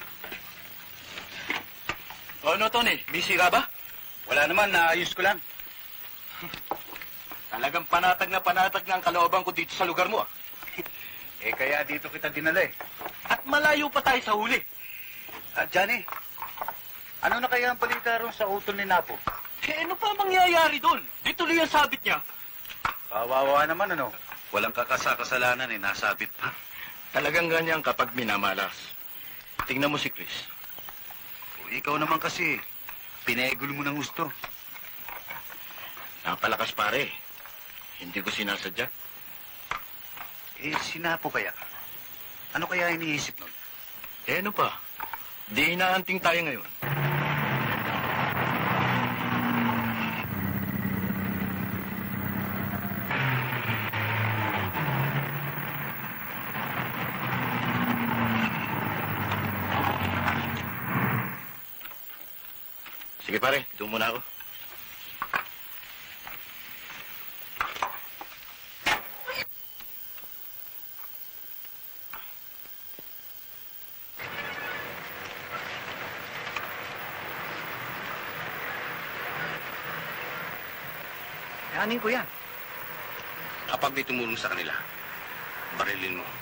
O ano, Tony? Busy ka ba? Wala naman, naayos ko lang. Talagang panatag na ang kalooban ko dito sa lugar mo. Kaya dito kita dinala eh. At malayo pa tayo sa huli. Johnny, ano na kaya ang balita ron sa utol ni Napo? Ano pa mangyayari doon? Di tuloy ang sabit niya. Kawawa naman ano. Walang kakasakasalanan nasabit pa. Talagang ganyan kapag minamalas. Tingnan mo si Chris. Ikaw naman kasi, pinaigulo mo ng gusto. Napalakas pare. Hindi ko sinasadya. Sinapo kaya? Ano kaya iniisip nun? Ano pa? Di inaanting tayo ngayon. Sige pare, doon muna ako. Anin ko yan. Kapag may tumulong sa kanila, barilin mo.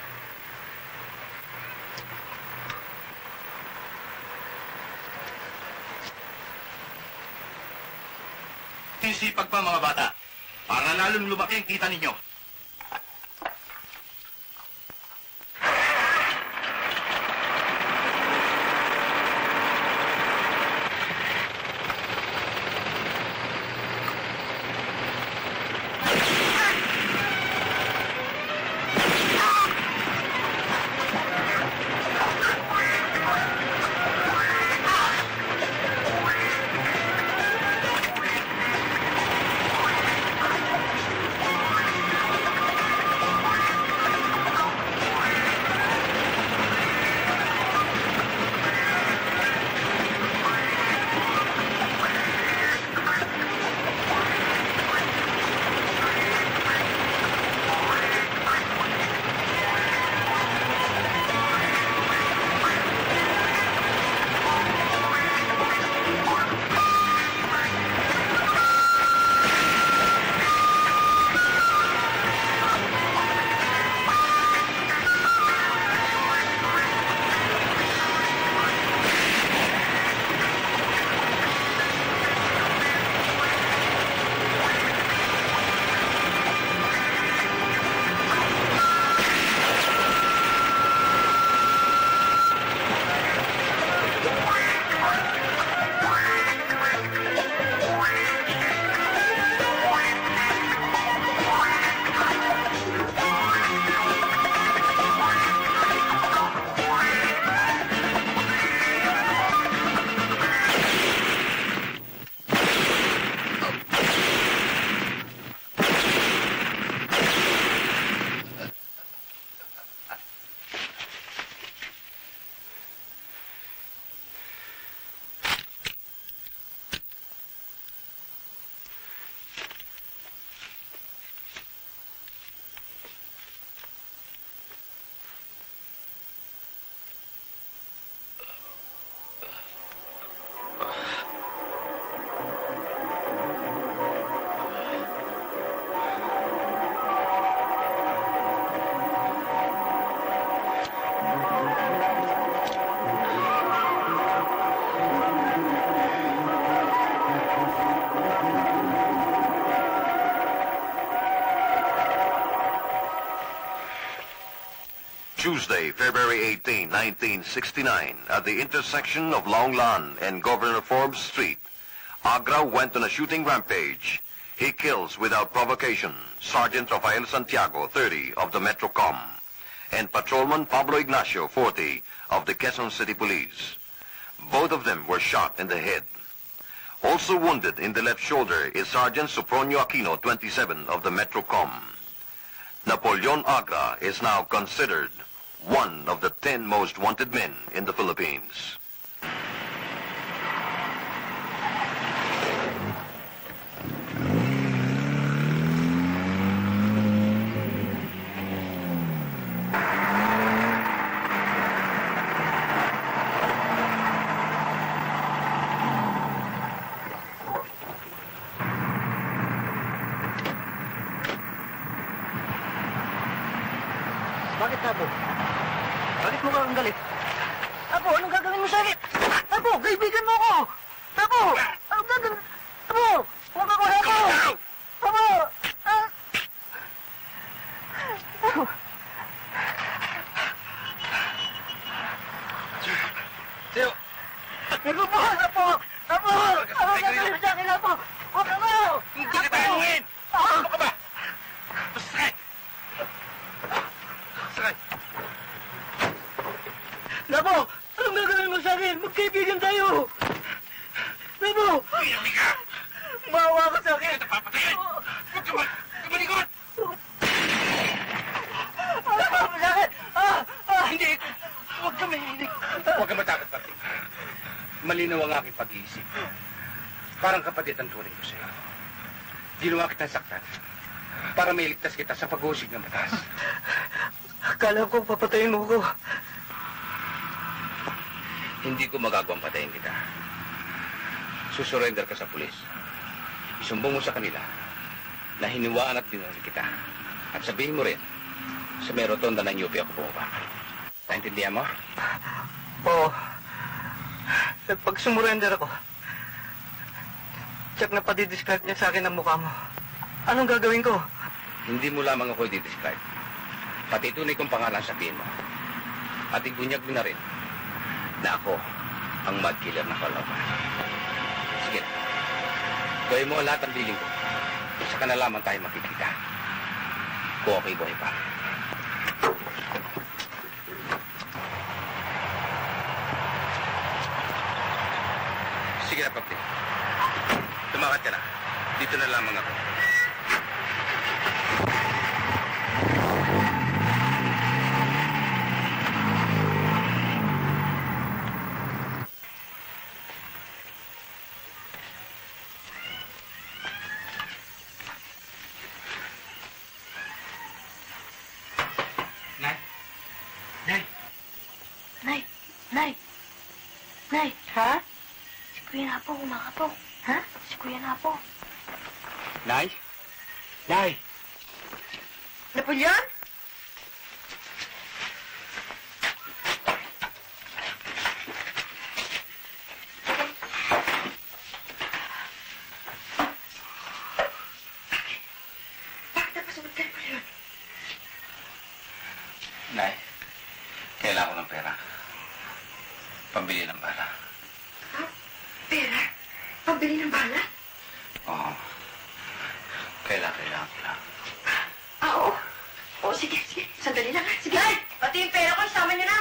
Sisipag pa mga bata, para lalong lumaki ang kita ninyo. Tuesday, February 18, 1969, at the intersection of Long Lan and Governor Forbes Street, Agra went on a shooting rampage. He kills without provocation Sergeant Rafael Santiago, 30, of the Metrocom, and Patrolman Pablo Ignacio, 40, of the Quezon City Police. Both of them were shot in the head. Also wounded in the left shoulder is Sergeant Supronio Aquino, 27, of the Metrocom. Napoleon Agra is now considered one of the 10 most wanted men in the Philippines. Bakit, Apo? Bakit mo kang galit? Apo, anong gagawin mo sa akin? Apo, kaibigan mo ako! Apo! Anong gagawin? Apo! Huwag ako, Apo! Apo! Apo! Teo! Apo po! Apo! Apo! Anong gagawin mo sa akin, Apo? Huwag ako! Hindi ka tanungin! Ano ka ba? Sakay! Sakay! Apo! Anong gagawin mo sa akin? Magkaibigan tayo! Apo! Hindi ka! Maawa ka sa akin! Hindi ka papatayin! Huwag ka ba? Kumalikot! Maawa ka sa akin! Hindi! Huwag ka mahilig! Huwag ka matakot, Papi. Malinaw ang aking pag-iisip. Parang kapatid ang turing ko sa'yo. Ginawa kitang saktan para mailigtas kita sa pag-uusig ng batas. Akala ko papatayin mo ko. Hindi ko magagawang patayin kita. Susurrender ka sa pulis. Isumbong mo sa kanila na hiniwaan at dinaril kita. At sabihin mo rin, sa may rotonda ng UP ako bumaba. Naintindihan mo? Oo. Pag sumurrender ako, tsak na padidescribe niya sa akin ang mukha mo. Anong gagawin ko? Hindi mo lamang ako i-describe. Pati tunay kong pangalan sabihin mo. At ibunyag mo na rin na ako ang mad killer na Caloocan. Sige. Gawin mo ang lahat ng biling ko. Saka na lamang tayo makikita. Kung ako'y buhay pa. Sige na, Papi. Tumakat ka na. Dito na lamang ako. Nay! Ha? Si Kuya Napo, kumakapo. Ha? Si Kuya Napo. Nay? Nay! Napoleon? Bakit napasabot ka, Napoleon? Nay, kailangan ko ng pera. Pambili ng bala. Ha? Pera? Pambili ng bala? Oo. Kailangan ko lang. Oo. Oo, sige. Sandali lang. Sige. Ay! Pati yung pera ko, isama niyo na.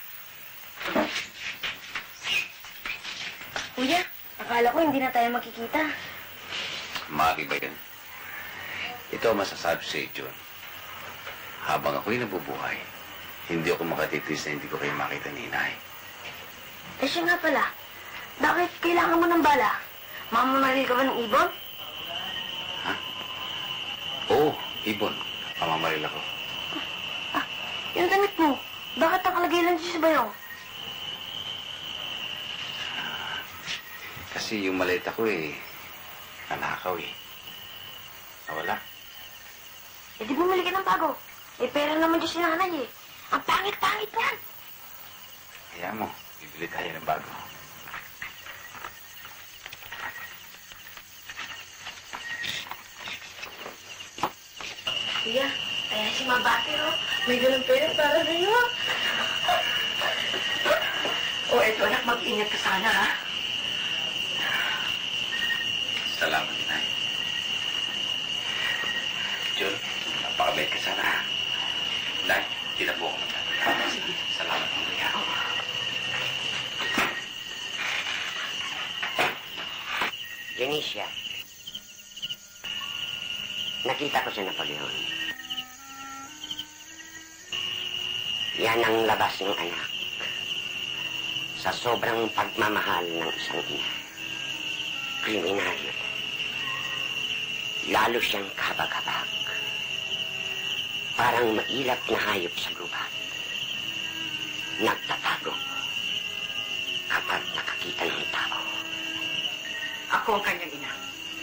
Kuya, akala ko hindi na tayo makikita. Maki ba yan? Ito ang masasabi sa iyo, John. Habang ako'y nabubuhay, hindi ako makatitis na hindi ko kayo makita ni Inay. Eh siya nga pala, bakit kailangan mo ng bala? Mamamaril ka ba ng ibon? Oo, ibon. Pamamaril ako. Yung damit mo, bakit nakalagay lang siya sa bayong? Kasi yung maleta ko nanakaw Nawala. Eh di bumili ka ng bago. Eh pera naman dyan si nanay eh. Ang pangit-pangit yan. Kaya mo, bibili tayo ng bago. Kuya, kaya si Mabate may ganun pera para sa'yo. Eto anak, mag-ingat ka sana, ha? Salamat, Inay. John, napakabait ka sana, ha? Inay, di na po ako magtatala. Sige. Salamat, Kuya. Janicia, nakita ko si Napoleon. Yan ang labas ng anak sa sobrang pagmamahal ng isang ina. Kriminal. Lalo siyang kabag-kabag. Parang mailap na hayop sa gubat. Nagtatago kapag nakakita ng tao. Ako ang kanyang ina.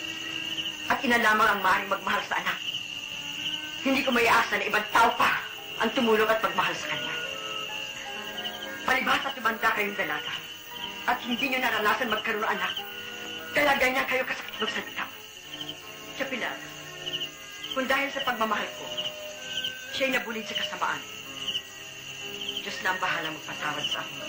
At ina lamang ang maaaring magmahal sa anak. Hindi ko may aasa na ibang tao pa ang tumulong at magmahal sa kanya. Palibhas at tumanda kayong dalaga at hindi nyo naranasan magkaroon ng anak, kaya ganyan kayo kasakit magsalita. Siya Pilar, kung dahil sa pagmamahal ko, siya'y nabulid sa kasamaan, Diyos na ang bahala magpatawad sa akin.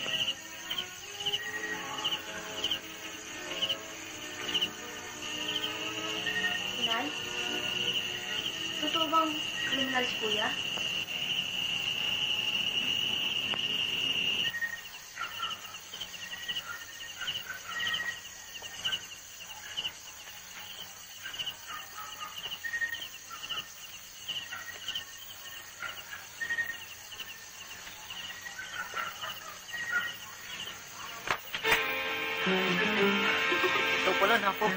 Nay, totoo bang kriminal si Kuya? Ito pala na po.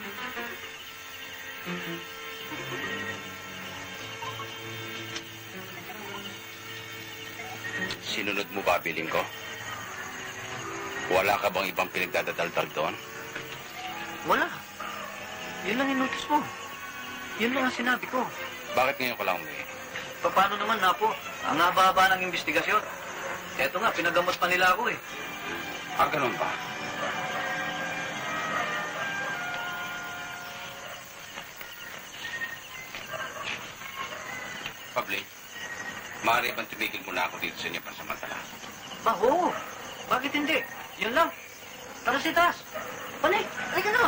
Sinunod mo ba, biling ko? Wala ka bang ibang pinagdadadaldal doon? Wala. Yun lang inutos mo. Yun lang ang sinabi ko. Bakit ngayon ka lang umuwi? Paano naman na po? Ang haba-haba ng investigasyon. Eto nga, pinagamot pa nila ako eh. Ah, ganun ba? Pabli, maaari bang tumigil mo na ako dito sa inyo pansamantala? Oo. Bakit hindi? Yun lang. Tara si Tas. Balik. Halika na.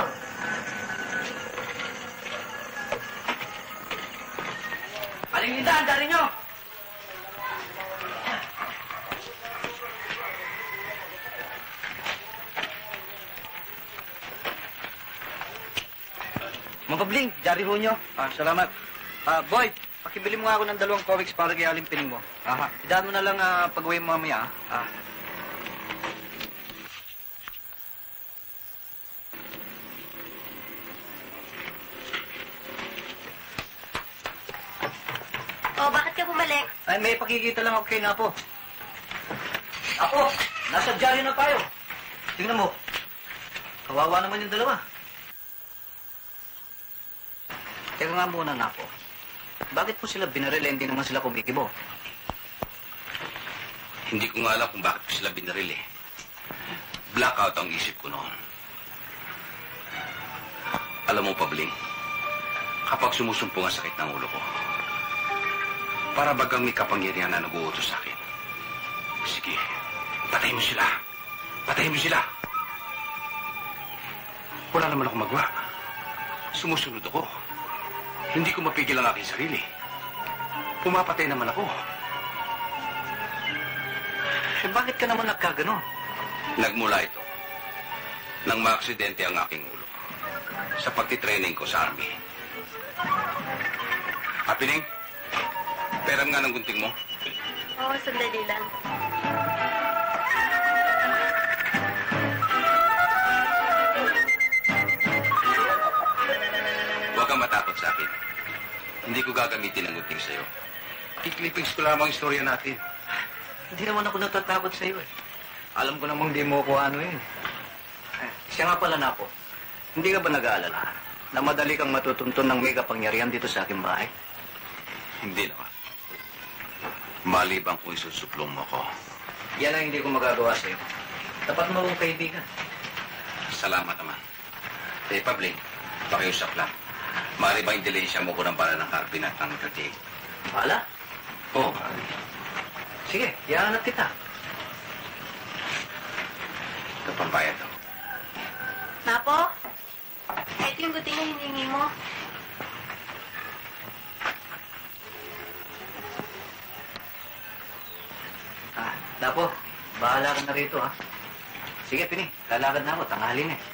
Aling Linda, andarin nyo. Mapabling, jari ho nyo. Salamat. Boy, pakibili mo nga ako ng 2 comics para kay Aling Pining mo. Aha. Idaan mo na lang pag-uwi mo mamaya. Oh, bakit ka bumalik? Ay, may pakikita lang ako kay Napo. Apo, nasa dyaryo na tayo. Tingnan mo. Kawawa naman yung dalawa. Teka nga muna, Napo. Bakit po sila binaril, hindi naman sila kumikibo? Hindi ko nga alam kung bakit ko sila binaril eh. Blackout ang isip ko noon. Alam mo, Pabling, kapag sumusumpong ang sakit ng ulo ko, para bagang may kapangyarihan na nag-uutos sa akin. Sige, patayin mo sila. Patayin mo sila. Wala naman ako magawa. Sumusunod ako. Hindi ko mapigil ang aking sarili. Pumapatay naman ako. Eh, bakit ka naman nagkagano? Nagmula ito. Nang maaksidente ang aking ulo. Sa pagtitraining ko sa army. Apining, peram nga ng gunting mo. Oo, sandali lang. Huwag kang matakot sa akin. Hindi ko gagamitin ang gunting sa'yo. Kiklippings ko lamang ang istorya natin. Hindi naman ako natatakot sa iyo eh. Alam ko namang di mo ko ano eh. Siya nga pala, Napo. Hindi ka ba nag-aalala na madali kang matutuntun ng may kapangyarihan dito sa aking bahay? Hindi naman. Malibang kung isusuplong mo ko. Yan ang hindi ko magagawa sa iyo. Dapat mo akong kaibigan. Salamat naman. Eh, Pabling, pakiusap lang. Malibang indelensya mo ko ng bala ng karpin at ng katig. Bala? Oo. Sige, ianap kita. Ito pambayad to. Napo, ito yung guting na hiningi mo. Napo, bahala ka na rito ha. Sige, Pini, lalakad na ako. Tanghali na eh.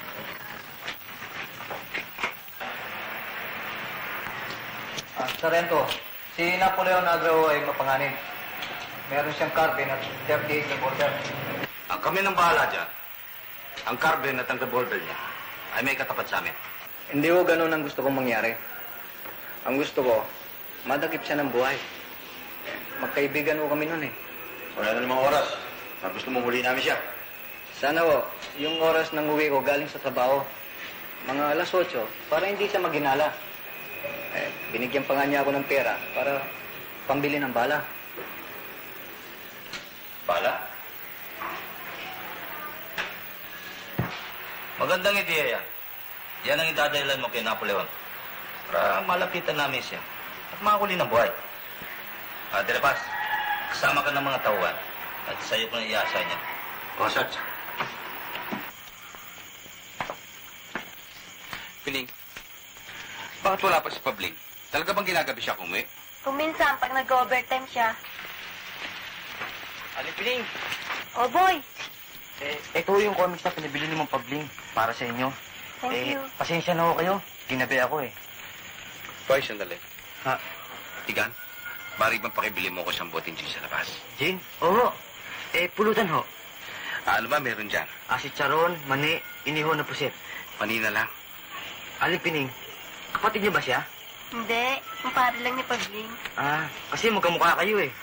Sarento, si Napoleon Agro ay mapanganib. Meron siyang carbine at 38 revolver. Ang kami ng bahala dyan. Ang carbine at ang revolver niya ay may katapat sa amin. Hindi ko ganun ang gusto kong mangyari. Ang gusto ko, madagip siya ng buhay. Magkaibigan ko kami nun eh. Wala na namang oras. Gusto mong huli namin siya. Sana ko, yung oras ng uwi ko galing sa trabaho, mga 8:00, para hindi siya maghinala. Binigyan pa nga niya ako ng pera para pambili ng bala. Bala? Magandang ideya yan. Yan ang idadahilan mo kay Napoleon. Para malapitan namin siya. At makakuli ng buhay. De La Paz, kasama ka ng mga tauhan. At sa'yo ko na iasa niya. O, Sarge. Pining, bakit wala pa si Pabling? Talaga bang ginagabi siya kung uwi? Kung minsan, pag nag-overtime siya. Aling Pining. Oh, boy. Ito yung comics na pinabili ni Mong Pabling para sa inyo. Thank you. Pasensya na ho kayo. Ginabi ako eh. Boy, sandali. Ha? Tigan, bari bang pakibili mo ko isang boting gin sa labas? Gin? Oo. Pulutan ho. Ano ba meron dyan? Chicharon, mani, iniho na pusit. Panina lang. Aling Pining, kapatid niyo ba siya? Hindi. Kumpare lang ni Pabling. Kasi magkamukha kayo eh.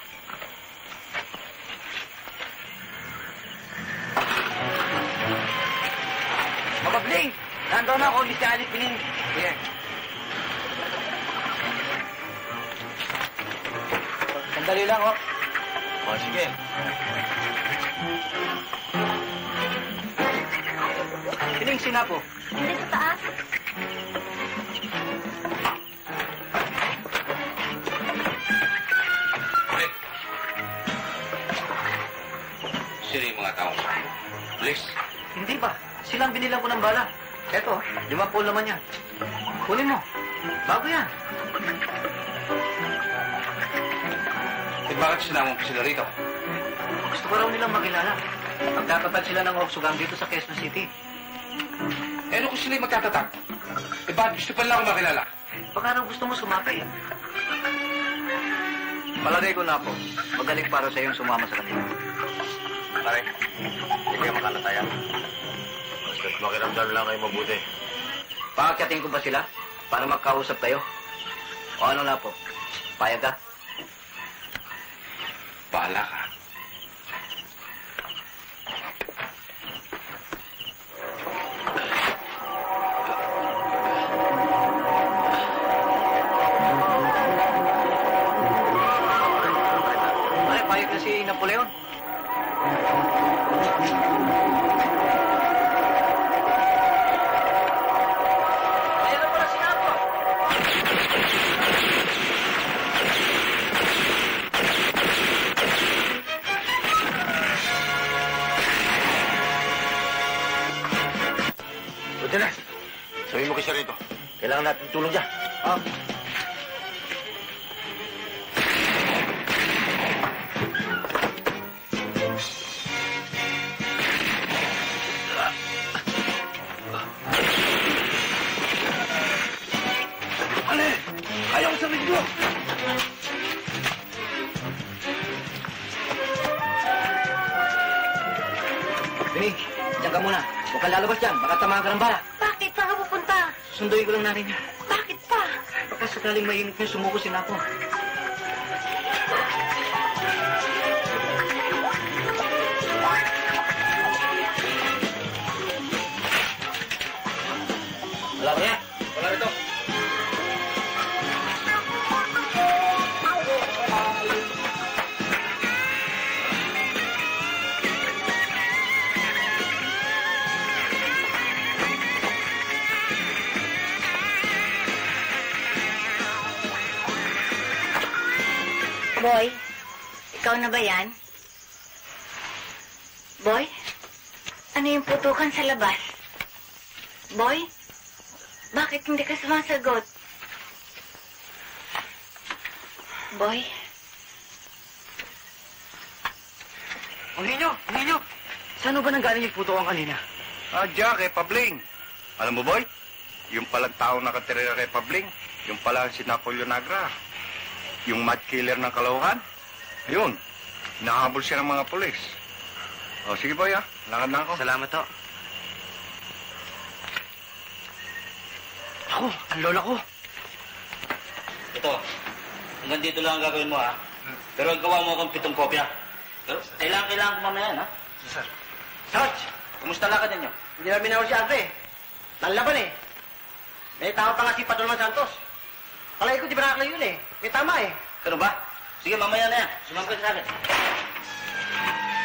Pabling! Nandun na ako, si Aling Pining. Sige. Sandali lang, oh. O, sige. Pining, sinapo. Hindi sa taas. Sino yung mga taong Please? Hindi ba? Silang binilang ko ng bala. Eto, 50 naman yan. Kunin mo. Bago yan. Bakit sinamong ko sila rito? Gusto ko raw nilang makilala. Magtatatag sila ng Oksugang dito sa Quezon City. Ano kung sila yung magtatatag? Bakit gusto pa nila ako makilala? Baka raw gusto mo sumapay. Palagay ko na po. Magaling para sa iyong sumama sa kanila. Pare, hindi kayo makalatayan. Basta't makiramdam lang kayo mabuti. Pakakyatin ko ba sila? Para magkausap kayo? O ano na po? Payag ka? Bahala ka. Pare, payag na si Napoleon. Lieutenant, sabihin mo kasi rito. Kailangan natin tulong dyan. Ayaw sa rin ko! Pinig, diyan ka muna. Huwag kang lalabas dyan. Baka tamaan ka ng bala. Bakit? Saan ka pupunta? Sunduin ko lang natin yan. Bakit pa? Baka sakaling mainit yung sumuko si Napo. Wala ba yan? Wala rito. Boy, ikaw na ba yan? Boy, ano yung putukan sa labas? Boy, bakit hindi ka sumasagot? Boy? Ang hinyo! Saan ba nanggaling yung putukan kanina? Kay Pabling. Alam mo, boy? Yung palang tao nakatira kay Pabling, yung pala si Napoleon Nagra. Yung mad killer ng Caloocan. Yun. Hinahabol siya ng mga pulis. O, sige, boy, ha? Lakad na ako. Salamat, ho. Ako, ang lola ko. Ito, hanggang dito lang ang gagawin mo, ha? Pero gawa mo akong 7 kopya. Pero kailangan ko mamaya, ha? Sir. Sarge, kumusta lakad ninyo? Hindi namin nakusyante. Nanlaban eh. May tao pa nga si Patulman Santos. Palagi ko di ba nakakala yun eh. May tama eh. Pero ba? Sige, mamaya na yan. Sumama ka sa akin.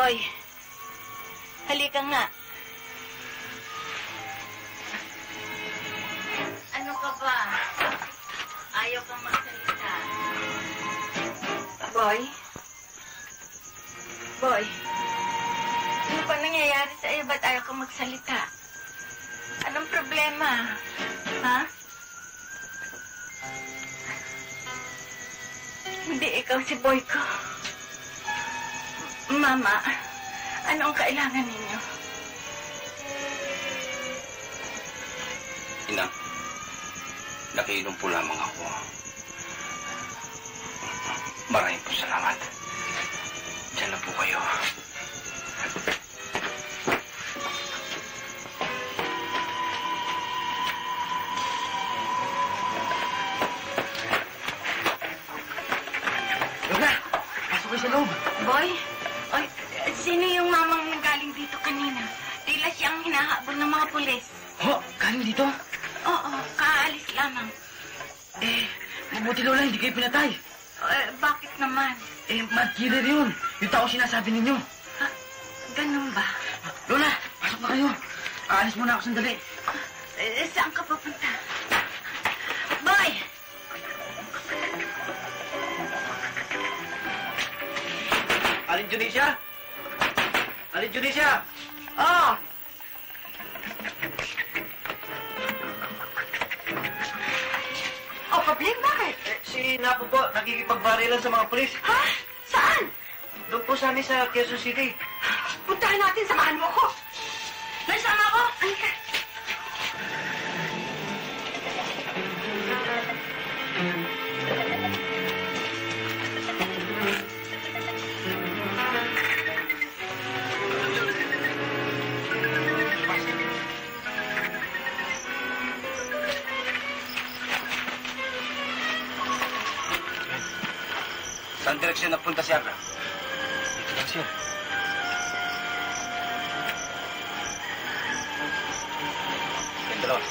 Boy, halika nga. Ano ka ba? Ayaw kang magsalita. Boy? Boy? Ano pa nangyayari sa'yo? Ba't ayaw kang magsalita? Anong problema? Ha? Hindi ikaw si Boy ko. Mama, ano ang kailangan ninyo? Ina, nakiinom po lamang ako. Maraming po salamat. Diyan na po kayo. Lola, pasok kayo sa loob. Boy? Oy, sino yung mamang nanggaling dito kanina? Tila siyang hinahabol ng mga pulis. Ho, galing dito? Oo, kaalis lamang. Mabuti Lola, hindi kayo pinatay. Bakit naman? Mad killer yun. Yung tao sinasabi ninyo. Ganun ba? Lola, pasok na kayo. Aalis muna ako sandali. Saan ka papunta? Boy! Alin Tunisia? Alin Tunisia? Oh! Oh, Pabling, bakit? Si Napo po, nakikipagbarilan sa mga pulis. Ha? Saan? Doon po sa amin sa Quezon City. Puntahan natin, samahan mo ko. Nasama ko. Halika. Saan direksyon nagpunta si Agra? Dito lang siya. Yung dalawa.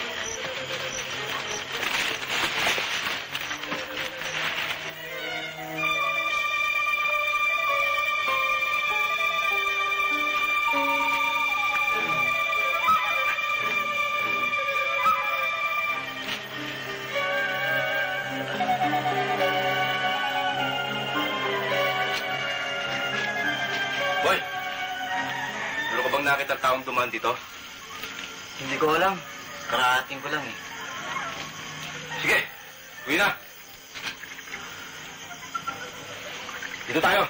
Boy, meron ka bang nakita taong dumaan dito? Hindi ko alam. Karating ko lang eh. Sige, uwi na. Dito tayo.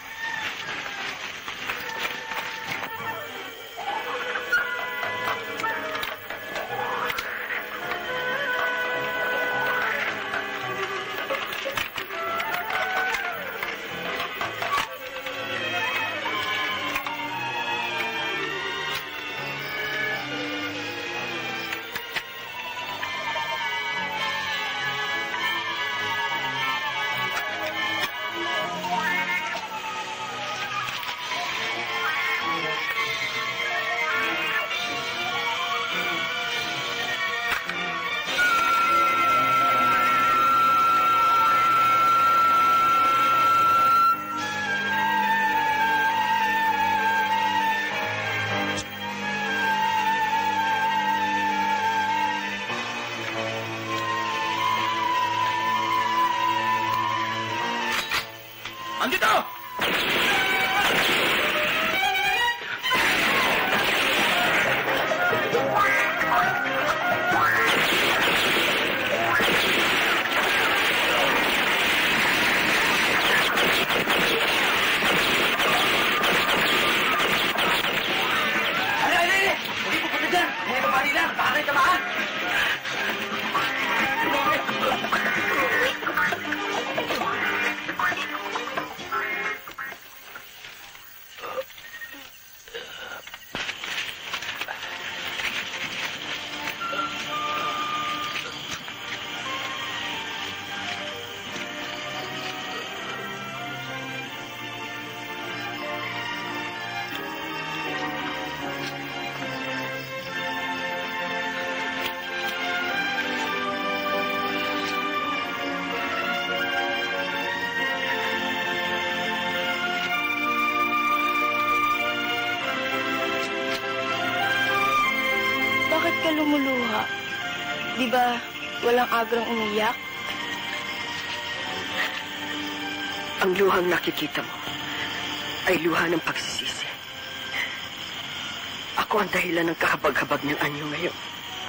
Andito! Hindi po punta dyan. Hindi pa pari lang. Baka kayo tamaan. ka lumuluha? Di ba walang Agrang umiyak? Ang luhang nakikita mo ay luha ng pagsisisi. Ako ang dahilan ng kahabag-habag ng anyo ngayon.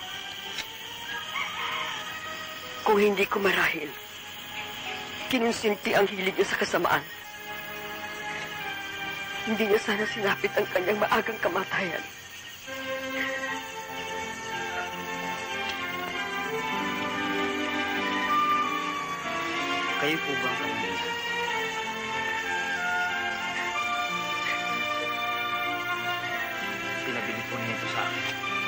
Kung hindi ko marahil, kinonsinti ang hilig niya sa kasamaan. Hindi niya sana sinapit ang kanyang maagang kamatayan. Kayo po ba ang kanina? Pinabili po niya ito sa akin.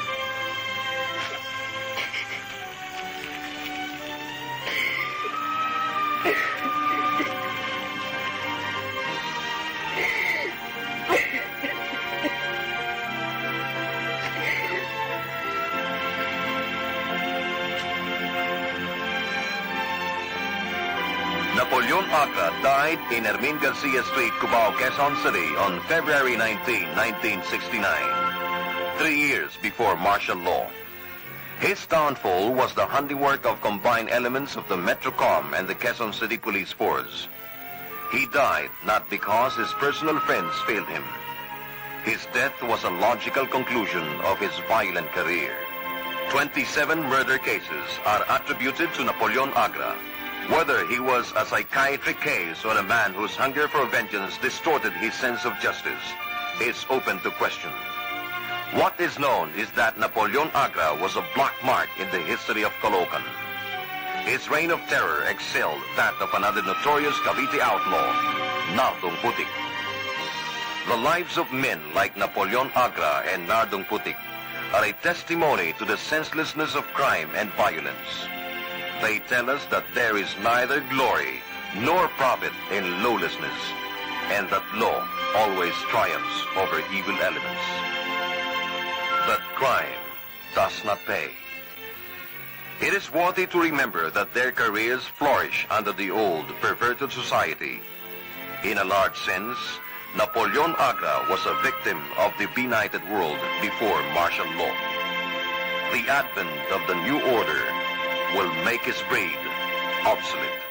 Napoleon Agra died in Hermin Garcia Street, Cubao, Quezon City on February 19, 1969, 3 years before martial law. His downfall was the handiwork of combined elements of the Metrocom and the Quezon City Police Force. He died not because his personal friends failed him. His death was a logical conclusion of his violent career. 27 murder cases are attributed to Napoleon Agra. Whether he was a psychiatric case or a man whose hunger for vengeance distorted his sense of justice is open to question. What is known is that Napoleon Agra was a black mark in the history of Caloocan. His reign of terror excelled that of another notorious Cavite outlaw, Nardong Putik. The lives of men like Napoleon Agra and Nardong Putik are a testimony to the senselessness of crime and violence. They tell us that there is neither glory nor profit in lawlessness, and that law always triumphs over evil elements. But crime does not pay. It is worthy to remember that their careers flourish under the old, perverted society. In a large sense, Napoleon Agra was a victim of the benighted world before martial law. The advent of the new order will make his breed obsolete.